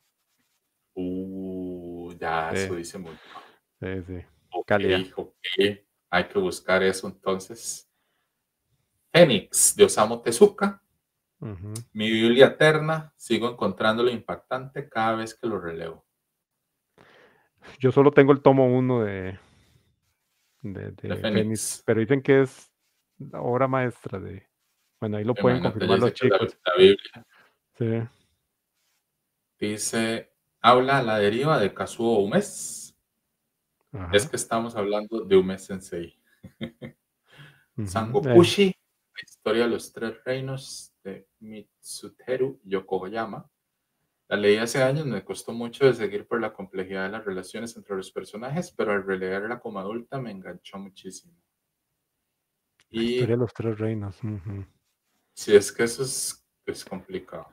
Uh, ya Sí, eso dice mucho. sí, sí, Ok, calidad. ok. Hay que buscar eso entonces. Fénix de Osamu Tezuka. Ujú. Mi Biblia eterna. Sigo encontrándolo impactante cada vez que lo relevo. Yo solo tengo el tomo uno de, de, De de Fénix, Fénix. pero dicen que es la obra maestra de... Bueno, ahí lo pueden Imagínate, ya confirmar dice los que es la, chicos. la Biblia. Sí. Dice, habla a la deriva de Kazuo Umes. Es Ajá. que estamos hablando de Umes Sensei. Ujú. Eh, Sangokushi, la historia de los tres reinos de Mitsuteru Yokoyama. La leí hace años, me costó mucho de seguir por la complejidad de las relaciones entre los personajes, pero al releerla como adulta me enganchó muchísimo. la historia Y de los tres reinos. Ujú. si es que eso es, es complicado.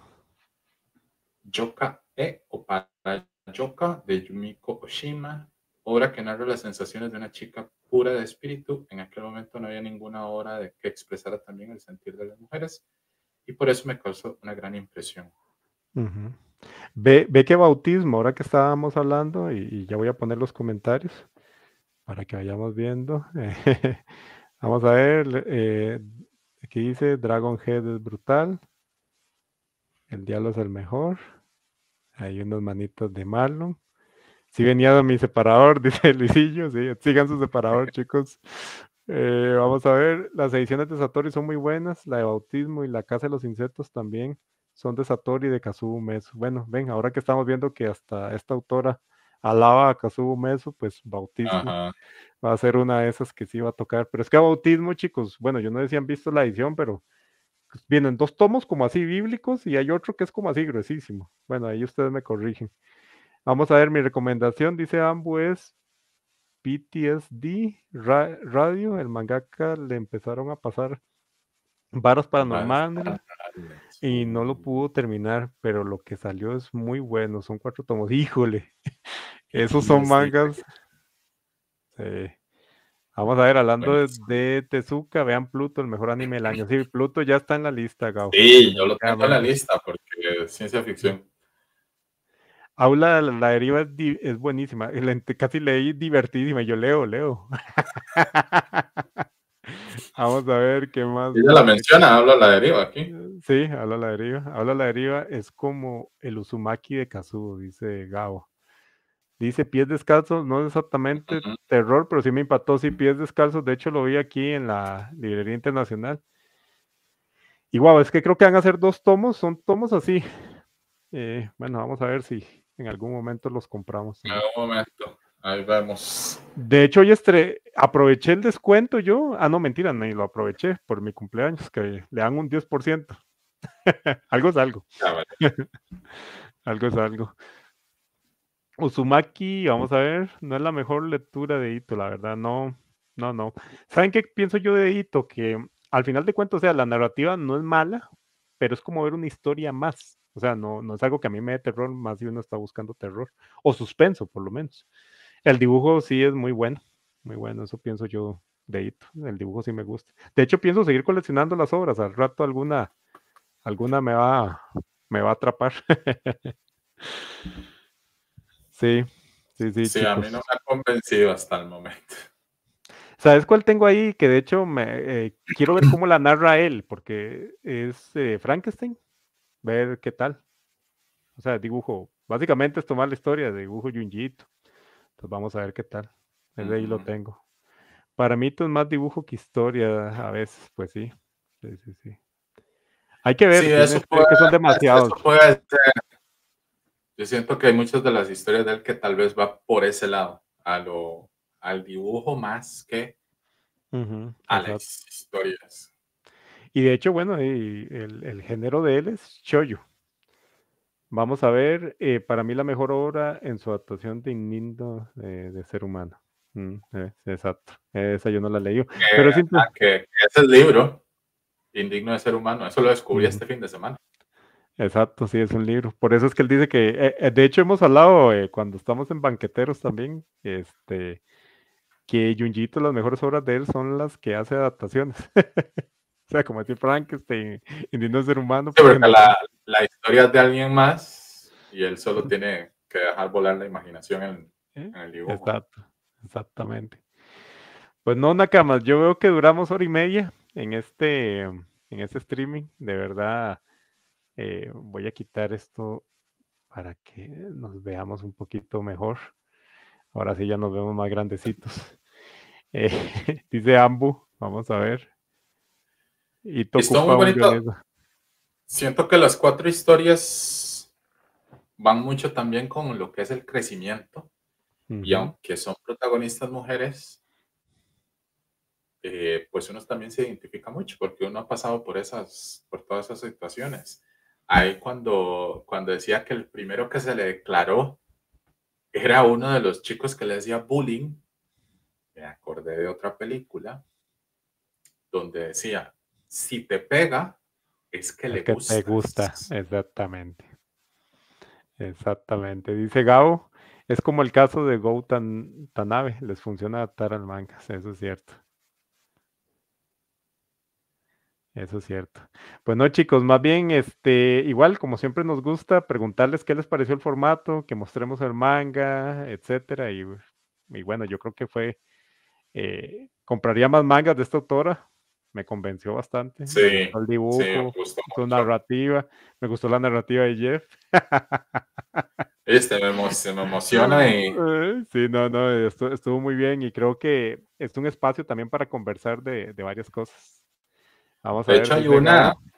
Yoka e o para Yoka de Yumiko Oshima, obra que narra las sensaciones de una chica pura de espíritu. En aquel momento no había ninguna obra de que expresara también el sentir de las mujeres y por eso me causó una gran impresión. Ujú. Ve, ve qué bautismo, ahora que estábamos hablando, y, y ya voy a poner los comentarios para que vayamos viendo. Vamos a ver, eh, aquí dice Dragon Head es brutal, el diablo es el mejor. Hay unas manitas de Marlon. Sí venía mi separador, dice Luisillo, sí, sigan su separador, chicos. Eh, vamos a ver, las ediciones de Satori son muy buenas, la de Bautismo y la Casa de los Insectos también son de Satori y de Kazuo Mesu. Bueno, ven, ahora que estamos viendo que hasta esta autora alaba a Kazuo Mesu, pues Bautismo Ajá, va a ser una de esas que sí va a tocar. Pero es que a Bautismo, chicos, bueno, yo no sé si han visto la edición, pero pues, vienen dos tomos como así bíblicos y hay otro que es como así gruesísimo. Bueno, ahí ustedes me corrigen. Vamos a ver, mi recomendación, dice Ambu, es P T S D Ra- Radio. El mangaka le empezaron a pasar varas varas paranormales paranormales. y no lo Uh, pudo terminar, pero lo que salió es muy bueno. Son cuatro tomos. Híjole, esos son P T S D. mangas. Sí. Vamos a ver, hablando de, Buenísimo. de Tezuka, vean Pluto, el mejor anime del año. Sí, Pluto ya está en la lista, Gao. Sí, yo lo tengo en la Definitivamente. lista porque es ciencia ficción. Aula, la, la deriva es, di- es buenísima. El ente- Casi leí divertidísima. Yo leo, leo. Vamos a ver qué más Ella la dice. menciona, habla a la deriva aquí. Sí, habla la deriva. Habla la deriva es como el Uzumaki de Kazuo, dice Gabo. Dice pies descalzos, no exactamente Ujú. terror, pero sí me impactó, sí, pies descalzos. De hecho, lo vi aquí en la librería internacional. Y guau, es que creo que van a ser dos tomos, son tomos así. Eh, bueno, vamos a ver si en algún momento los compramos En también. algún momento, ahí vemos. De hecho, hoy estre aproveché el descuento yo. Ah, no, mentira, ni lo aproveché por mi cumpleaños, que le dan un diez por ciento. Algo es algo. Ya, vale. Algo es algo. Uzumaki, vamos a ver, no es la mejor lectura de Ito, la verdad, no, no, no. ¿Saben qué pienso yo de Ito? Que al final de cuentas, o sea, la narrativa no es mala, pero es como ver una historia más. O sea, no, no es algo que a mí me dé terror, más si uno está buscando terror, o suspenso, por lo menos. El dibujo sí es muy bueno, muy bueno, eso pienso yo de Ito. El dibujo sí me gusta. De hecho, pienso seguir coleccionando las obras, al rato alguna, alguna me va, me va a atrapar. Sí, sí, sí, Sí, a mí chicos. no me ha convencido hasta el momento. ¿Sabes cuál tengo ahí? Que de hecho me eh, quiero ver cómo la narra él, porque es eh, Frankenstein, ver qué tal. O sea, dibujo, básicamente es tomar la historia de dibujo Junjiito. Entonces vamos a ver qué tal. Desde ahí lo Ujú. tengo. Para mí esto es más dibujo que historia a veces, pues sí. Sí, sí, sí. Hay que Sí, ver, eso tienes puede, que son eso demasiados. puede ser. Yo siento que hay muchas de las historias de él que tal vez va por ese lado, a lo, al dibujo más que Ujú, a exacto. las historias. Y de hecho, bueno, y el, el género de él es shoujo. Vamos a ver, eh, para mí la mejor obra en su adaptación de Indigno de, de Ser Humano. Mm, eh, exacto, esa yo no la leí, Que, pero es impo- ah, que, que ese libro, Indigno de ser humano, eso lo descubrí Ujú, este fin de semana. exacto, sí, es un libro. Por eso es que él dice que, eh, eh, de hecho hemos hablado eh, cuando estamos en banqueteros también, este, que Junjito, las mejores obras de él son las que hace adaptaciones. O sea, como decir Frankenstein, Indigno de Ser Humano, Sí, porque porque no. la, la historia es de alguien más y él solo tiene que dejar volar la imaginación en, ¿Eh? en el dibujo. Exacto, exactamente. Pues no, Nakamas, yo veo que duramos hora y media en este, en este streaming. De verdad, eh, voy a quitar esto para que nos veamos un poquito mejor. Ahora sí ya nos vemos más grandecitos. Eh, dice Ambu, vamos a ver. Y te Y estuvo muy ocupa un bonito. guionista. Siento que las cuatro historias van mucho también con lo que es el crecimiento. Y Ujú, aunque son protagonistas mujeres, eh, pues uno también se identifica mucho porque uno ha pasado por esas, por todas esas situaciones. Ahí cuando, cuando decía que el primero que se le declaró era uno de los chicos que le hacía bullying, me acordé de otra película donde decía, si te pega, es que es le que te gusta, gustas. exactamente. Exactamente. Dice Gao, es como el caso de Go Tan, Tanabe, les funciona adaptar al manga, eso es cierto. Eso es cierto. Pues no, chicos, más bien, este, igual, como siempre nos gusta, preguntarles qué les pareció el formato, que mostremos el manga, etcétera. Y, y bueno, yo creo que fue, eh, compraría más mangas de esta autora, me convenció bastante, me Sí, gustó el sí, me dibujo, gustó su mucho. narrativa, me gustó la narrativa de Jeff. Este me, emo- se me emociona y Eh, Sí, no, no, estu- estuvo muy bien y creo que es un espacio también para conversar de, de varias cosas. Vamos a de ver, hecho hay dice una, Gabo.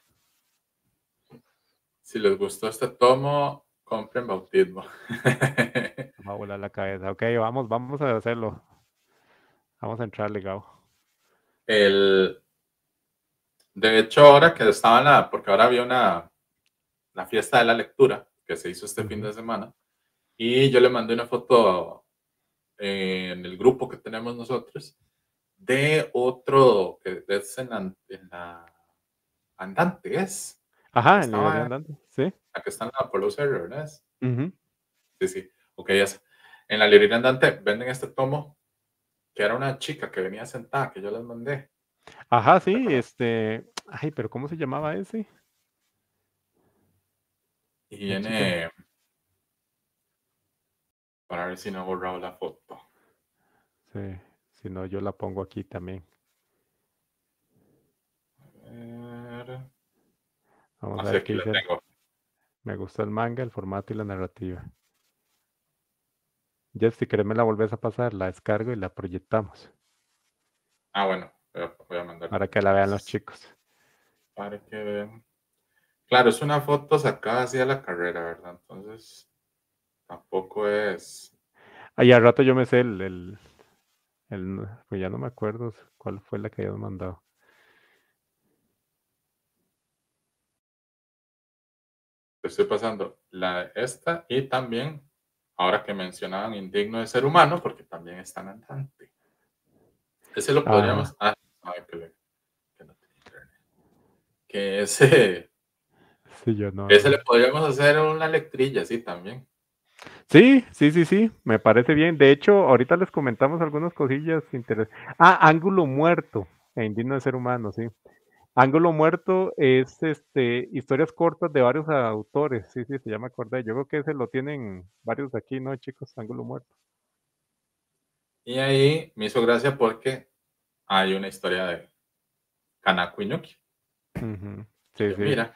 si les gustó este tomo, compren bautismo. Me va a volar la cabeza. Ok, vamos, vamos a hacerlo. Vamos a entrarle, Gabo. El, de hecho, ahora que estaba en la, porque ahora había una, la fiesta de la lectura que se hizo este fin Ujú. de semana, y yo le mandé una foto eh, en el grupo que tenemos nosotros de otro que es en la, en la Andante, es la que Ajá, en librería estaba, andante. Sí. la que está en la Polo Cerro, ¿verdad? Ujú. Sí, sí, ok, ya sé. En la librería Andante venden este tomo que era una chica que venía sentada, que yo les mandé. Ajá, ¿Te sí, acuerdas? este. Ay, pero ¿cómo se llamaba ese? Y La chica. viene, para ver si no he borrado la foto. Sí, si no, yo la pongo aquí también. Vamos a Así ver qué aquí la dice él. tengo. Me gustó el manga, el formato y la narrativa. Jeff, si querés me la volvés a pasar, la descargo y la proyectamos. Ah, bueno, voy a, voy a mandarla Para que la vean los entonces. chicos. Para que vean. Claro, es una foto sacada así a la carrera, ¿verdad? Entonces, tampoco es. Ahí al rato yo me sé el, el, el, pues ya no me acuerdo cuál fue la que habíamos mandado. Te estoy pasando la esta y también, ahora que mencionaban Indigno de Ser Humano, porque también está en andante. Ese lo Ajá. podríamos. Ah, a ver, que, le- que no tiene internet. Que ese, Sí, yo no, ese no. le podríamos hacer una lectrilla, sí, también. Sí, sí, sí, sí, me parece bien. De hecho, ahorita les comentamos algunas cosillas interesantes. Ah, Ángulo Muerto, e Indigno de Ser Humano, sí. Ángulo Muerto es este historias cortas de varios autores. Sí, sí, se llama acordé. Yo creo que ese lo tienen varios de aquí, ¿no, chicos? Ángulo Muerto. Y ahí me hizo gracia porque hay una historia de Kanako Inuki. Ujú. Sí, Que sí. mira,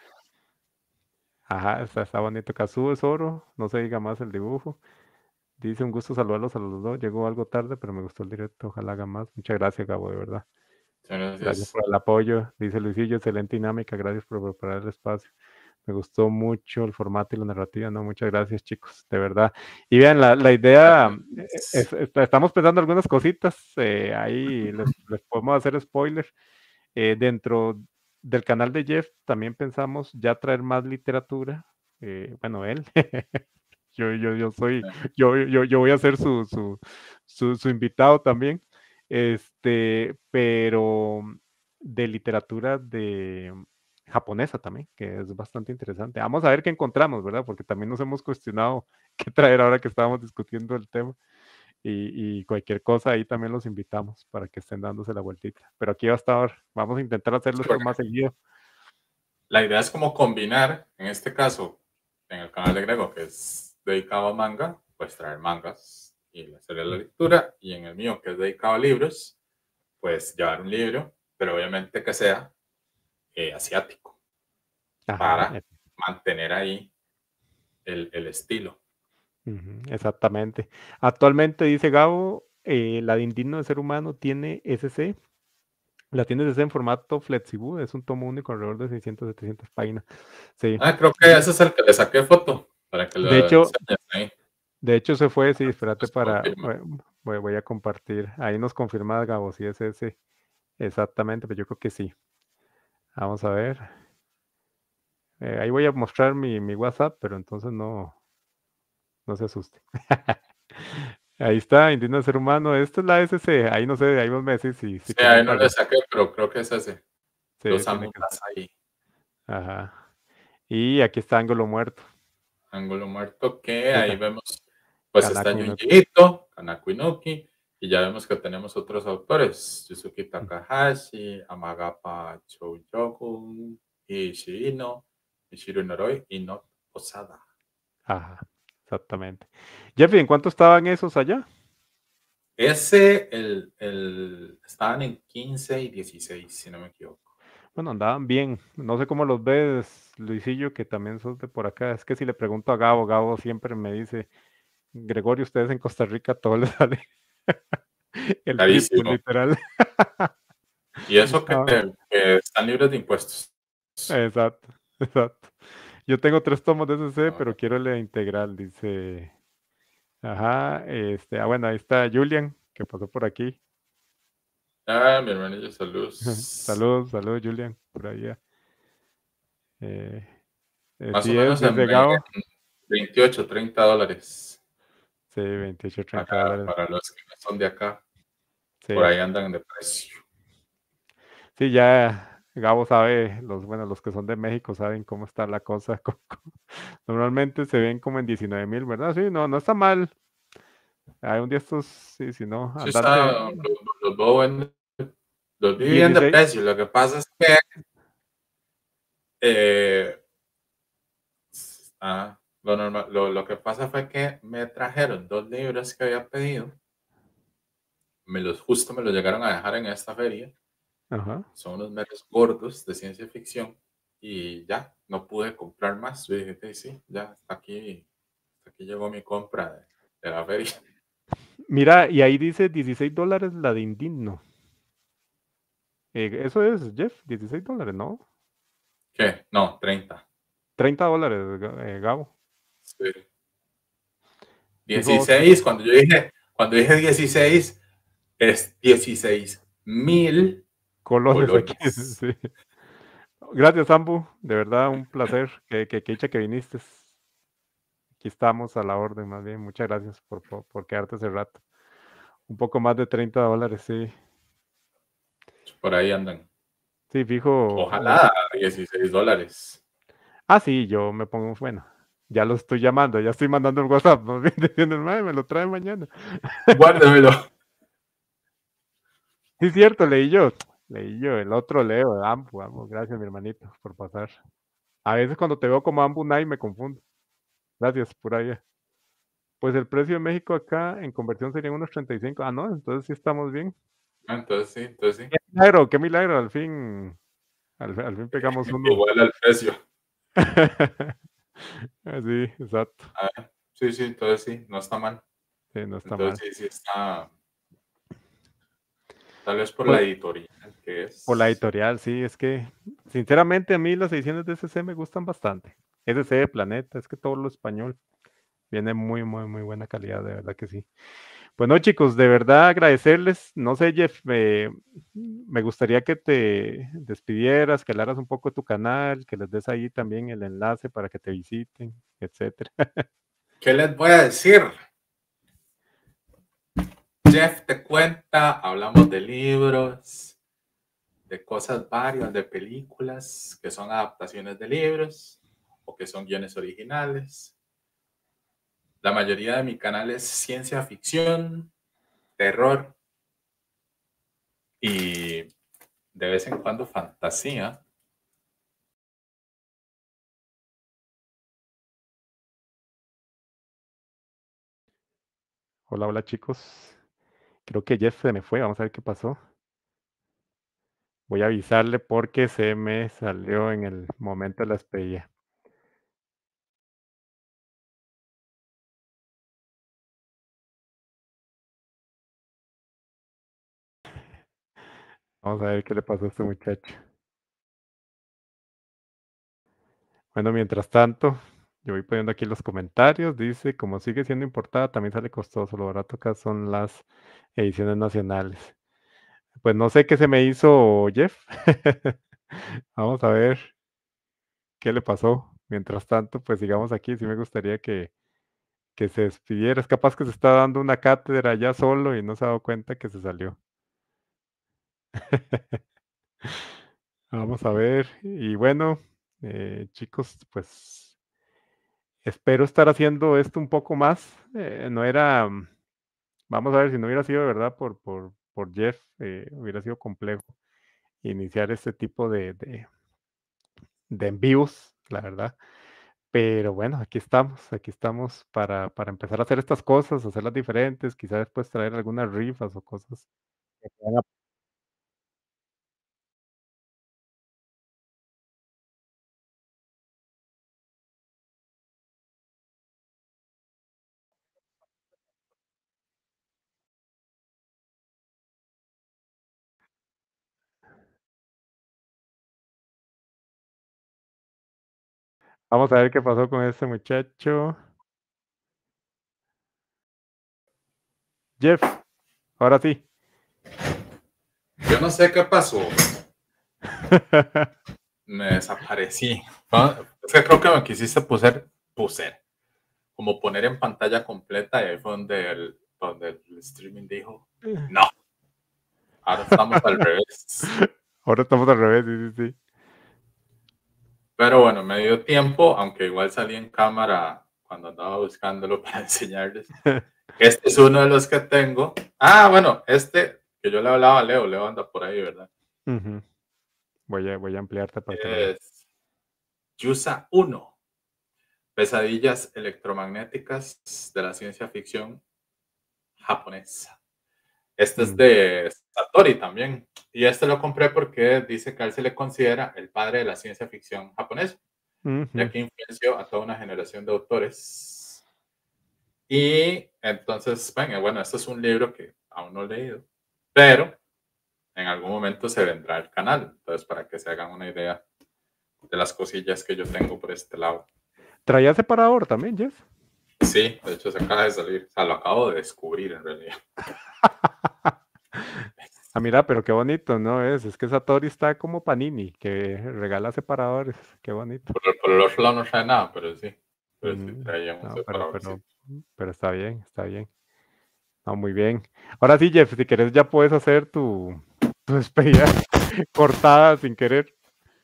Ajá, está, está bonito. Kazuo es oro, no se diga más el dibujo. Dice un gusto saludarlos a los dos. Llegó algo tarde, pero me gustó el directo. Ojalá haga más. Muchas gracias, Gabo, de verdad. Gracias gracias. por el apoyo. Dice Luisillo, excelente dinámica. Gracias por preparar el espacio. Me gustó mucho el formato y la narrativa. No, muchas gracias, chicos, de verdad. Y vean, la, la idea, eh, es, es, estamos pensando algunas cositas. Eh, ahí les, les, podemos hacer spoiler. Eh, dentro del canal de Jeff también pensamos ya traer más literatura. Eh, bueno, él. yo, yo, yo soy, yo, yo, yo voy a ser su, su, su, su invitado también. Este, pero de literatura de japonesa también, que es bastante interesante. Vamos a ver qué encontramos, ¿verdad? Porque también nos hemos cuestionado qué traer ahora que estábamos discutiendo el tema. Y, y cualquier cosa ahí también los invitamos para que estén dándose la vueltita. Pero aquí va a estar, vamos a intentar hacerlo Sí, esto más seguido. la idea es como combinar, en este caso, en el canal de Grego, que es dedicado a manga, pues traer mangas y hacer la lectura, y en el mío, que es dedicado a libros, pues llevar un libro, pero obviamente que sea eh, asiático, Ajá, para eh, mantener ahí el, el estilo. ujú, exactamente. Actualmente, dice Gabo, eh, la de Indigno de Ser Humano tiene S C. La tiene S C en formato Flexibu, es un tomo único alrededor de seiscientas, setecientas páginas. Sí. Ah, creo que ese es el que le saqué foto, para que De lo hecho, enseñes ahí. de hecho se fue, sí, espérate Pues para, confirma. voy, voy a compartir. Ahí nos confirma Gabo si es ese. Exactamente, pero yo creo que sí. Vamos a ver. Eh, ahí voy a mostrar mi, mi WhatsApp, pero entonces no, no se asuste. Ahí está, Indigno de Ser Humano. Esta es la S C. Ahí no sé, ahí vos me decís si, si Sí, querés ahí no le pagar. saqué, pero creo que es ese. Sí, Los tiene que ser. Amunas ahí. Ajá. Y aquí está Ángulo Muerto. Ángulo muerto, que ahí Puta, vemos, pues está Kanako Inoki. Junji Ito, Kanako Inoki, y ya vemos que tenemos otros autores, Yusuke Takahashi, Amagapa Chouyoku, Ishino, Ishiro Noroi y No Posada. Ajá, exactamente. Jeffrey, ¿en cuánto estaban esos allá? Ese, el, el, estaban en quince y dieciséis, si no me equivoco. Bueno, andaban bien. No sé cómo los ves, Luisillo, que también sos de por acá. Es que si le pregunto a Gabo, Gabo siempre me dice, Gregorio, ustedes en Costa Rica todo les sale el triple, Carísimo. literal. Y eso que, Ah, que están libres de impuestos. exacto, exacto. Yo tengo tres tomos de S C, pero Ahora. quiero la integral, dice. Ajá, este, ah, bueno, ahí está Julian, que pasó por aquí. Ah, mi hermanillo, saludos. Saludos, saludos, Julian, por allá. Eh, eh, Más o sí es, menos en dice Gabo. veintiocho, treinta dólares. Sí, veintiocho, treinta Para, dólares. para los que no son de acá, por Sí, ahí andan de precio. sí, ya Gabo sabe, los, bueno, los que son de México saben cómo está la cosa. co- co- Normalmente se ven como en diecinueve mil, ¿verdad? Sí, no, no está mal. Hay un día estos, sí, si no, Sí, está, andante los, los veo en- los vi bien de dieciséis. precio. Lo que pasa es que eh, ah, lo, normal- lo, lo que pasa fue que me trajeron dos libros que había pedido. Me los justo me los llegaron a dejar en esta feria. Ajá. Son unos meros gordos de ciencia ficción. y ya, no pude comprar más. Yo dije, "Sí, sí, ya, hasta aquí, hasta aquí llegó mi compra de, de la feria". Mira, y ahí dice dieciséis dólares la de Indigno. Eh, eso es, Jeff, dieciséis dólares, ¿no? ¿Qué? No, treinta. treinta dólares, Ga- eh, Gabo. Sí. Fijo, dieciséis, cuando yo dije, cuando dije dieciséis, es dieciséis mil colones aquí. colones. Sí. Gracias, Ambu. De verdad, un placer. Que, que, que dicha que viniste. Aquí estamos a la orden, más bien. Muchas gracias por, por, por quedarte ese rato. Un poco más de treinta dólares, sí. Por ahí andan. Sí, fijo. un- Ojalá dieciséis dólares. Ah, sí, yo me pongo, bueno, ya lo estoy llamando, ya estoy mandando el WhatsApp, más bien diciendo, "Mae, me lo trae mañana". Guárdemelo. Sí, cierto, leí yo. Leí yo, el otro Leo, Ambu, Ambu. Gracias, mi hermanito, por pasar. A veces cuando te veo como Ambu Nai me confundo. Gracias, pura vida. Pues el precio de México acá en conversión serían unos treinta y cinco. Ah, no, entonces sí estamos bien. Ah, entonces sí, entonces sí. Qué milagro, qué milagro, al fin, al, al fin pegamos uno. Igual al precio. Sí, exacto. Ah, sí, sí, entonces sí, no está mal. Sí, no está Entonces mal. sí, sí está. Tal vez por la Por, editorial que por la es. editorial, sí, es que sinceramente a mí las ediciones de S C me gustan bastante. S C de Planeta, es que todo lo español viene muy, muy, muy buena calidad, de verdad que sí. Bueno, chicos, de verdad agradecerles. No sé, Jeff, me, me gustaría que te despidieras, que hablaras un poco de tu canal, que les des ahí también el enlace para que te visiten, etcétera. ¿Qué les voy a decir? Jeff te cuenta, hablamos de libros, de cosas varias, de películas que son adaptaciones de libros o que son guiones originales. La mayoría de mi canal es ciencia ficción, terror y de vez en cuando fantasía. Hola, hola, chicos. Creo que Jeff se me fue, vamos a ver qué pasó. Voy a avisarle porque se me salió en el momento de la despedida. Vamos a ver qué le pasó a este muchacho. Bueno, mientras tanto, yo voy poniendo aquí los comentarios. Dice, como sigue siendo importada, también sale costoso. Lo barato acá son las ediciones nacionales. Pues no sé qué se me hizo Jeff. Vamos a ver qué le pasó. Mientras tanto, pues sigamos aquí. Sí me gustaría que, que se despidiera. Es capaz que se está dando una cátedra ya solo y no se ha dado cuenta que se salió. Vamos a ver. Y bueno, eh, chicos, pues espero estar haciendo esto un poco más. Eh, no era, mm, vamos a ver, si no hubiera sido de verdad por, por, por Jeff, eh, hubiera sido complejo iniciar este tipo de, de, de en vivos, la verdad. Pero bueno, aquí estamos, aquí estamos para, para empezar a hacer estas cosas, hacerlas diferentes, quizás después traer algunas rifas o cosas que puedan ap- Vamos a ver qué pasó con este muchacho. Jeff, ahora sí. Yo no sé qué pasó, me desaparecí. Fue- Es que creo que me quisiste puser, puser, como poner en pantalla completa y ahí fue donde el, donde el streaming dijo, no, ahora estamos al revés. Ahora estamos al revés, sí, sí, Pero bueno, me dio tiempo, aunque igual salí en cámara cuando andaba buscándolo para enseñarles. sí. Este es uno de los que tengo. Ah, bueno, este que yo le hablaba a Leo, Leo anda por ahí, ¿verdad? Ujú. Voy a, voy a ampliarte para que lo veas. Es Yusa uno, pesadillas electromagnéticas de la ciencia ficción japonesa. Este es Mm. de Satori también. Y este lo compré porque dice que a él se le considera el padre de la ciencia ficción japonesa, ya Ujú. que influenció a toda una generación de autores. Y entonces, bueno, bueno, este es un libro que aún no he leído, pero en algún momento se vendrá el canal. Entonces, para que se hagan una idea de las cosillas que yo tengo por este lado. ¿Traía separador también, Jeff? Sí, de hecho se acaba de salir. O sea, lo acabo de descubrir en realidad. Ah, mira, pero qué bonito, ¿no? Es, es que Satori está como Panini, que regala separadores. Qué bonito. Por, por el otro lado no trae nada, pero sí. Pero sí Mm, traía un no, pero, separador, sí. pero, pero está bien, está bien. No, muy bien. Ahora sí, Jeff, si querés ya puedes hacer tu, tu despedida cortada sin querer.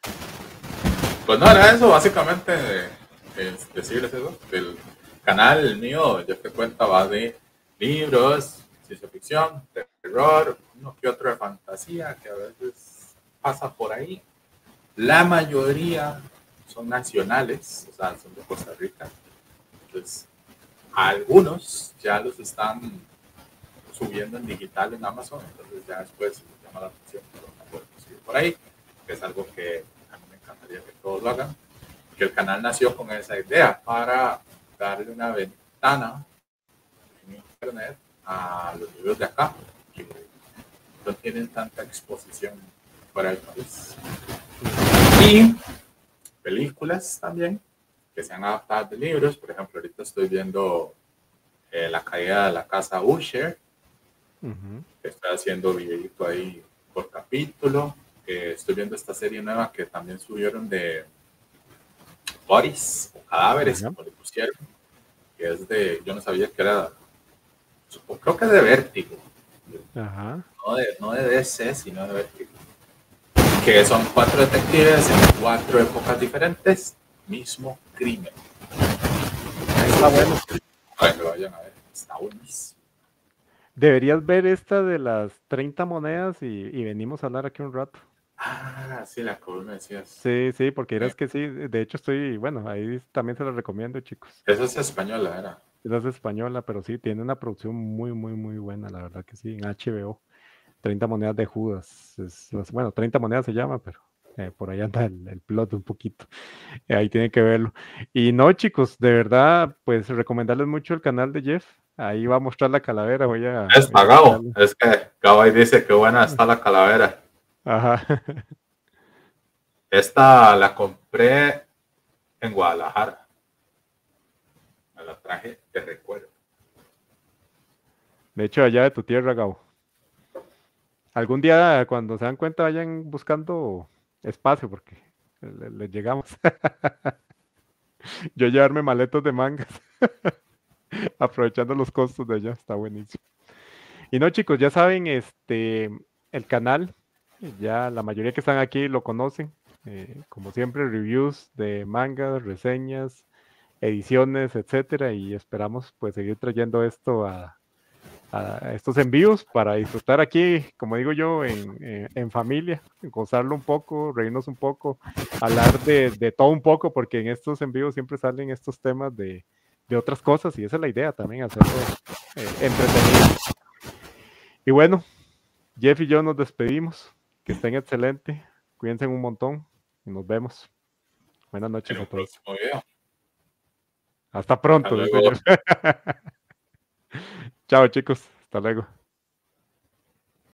Pues no, era eso, básicamente, es decirles eso. El canal mío, ya te cuenta, va de libros, ciencia ficción, terror, uno que otro de fantasía, que a veces pasa por ahí. La mayoría son nacionales, o sea, son de Costa Rica. Entonces, algunos ya los están subiendo en digital en Amazon, entonces ya después me llama la atención, pero no puedo conseguir por ahí, que es algo que a mí me encantaría que todos lo hagan. Que el canal nació con esa idea para darle una ventana en internet a los libros de acá, que no tienen tanta exposición fuera del país. Y películas también, que se han adaptado de libros. Por ejemplo, ahorita estoy viendo eh, La caída de la casa Usher, Ujú. que estoy haciendo videito ahí por capítulo. Eh, estoy viendo esta serie nueva que también subieron de Bodies o Cadáveres, Ajá. como le pusieron, que es de, yo no sabía que era, creo que es de Vértigo, Ajá. no de, no de D C, sino de Vértigo, que son cuatro detectives en cuatro épocas diferentes, mismo crimen. Está bueno. Para que lo vayan a ver, está buenísimo. Deberías ver esta de las treinta monedas y, y venimos a hablar aquí un rato. Ah, sí, la que vos me decías. Sí, sí, porque Eh, eras que sí, de hecho estoy, bueno, ahí también se lo recomiendo, chicos. Esa es española, era. Esa es española, pero sí, tiene una producción muy, muy, muy buena, la verdad que sí, en H B O. treinta monedas de Judas. Es, es- bueno, treinta monedas se llama, pero eh, por ahí anda el, el plot un poquito. Eh, ahí tienen que verlo. Y no, chicos, de verdad, pues recomendarles mucho el canal de Jeff. Ahí va a mostrar la calavera, voy a, voy a Está Gabo, enseñarle. es que Gabo ahí dice que buena está la calavera. Ajá. Esta la compré en Guadalajara. Me la traje de recuerdo. De hecho, allá de tu tierra, Gabo. Algún día, cuando se dan cuenta, vayan buscando espacio, porque les le llegamos. Yo llevarme maletos de mangas, aprovechando los costos de allá, está buenísimo. Y no, chicos, ya saben, este, el canal, ya la mayoría que están aquí lo conocen. Eh, como siempre, reviews de mangas, reseñas, ediciones, etcétera. Y esperamos pues seguir trayendo esto a, a estos envíos para disfrutar aquí, como digo yo, en, en, en familia, gozarlo un poco, reírnos un poco, hablar de, de todo un poco, porque en estos envíos siempre salen estos temas de, de otras cosas y esa es la idea también, hacerlo eh, entretenido. Y bueno, Jeff y yo nos despedimos. Que estén excelente. Cuídense un montón y nos vemos. Buenas noches En a un todos. próximo video. Hasta Hasta pronto, dice luego. Jeff. Chao, chicos. Hasta luego.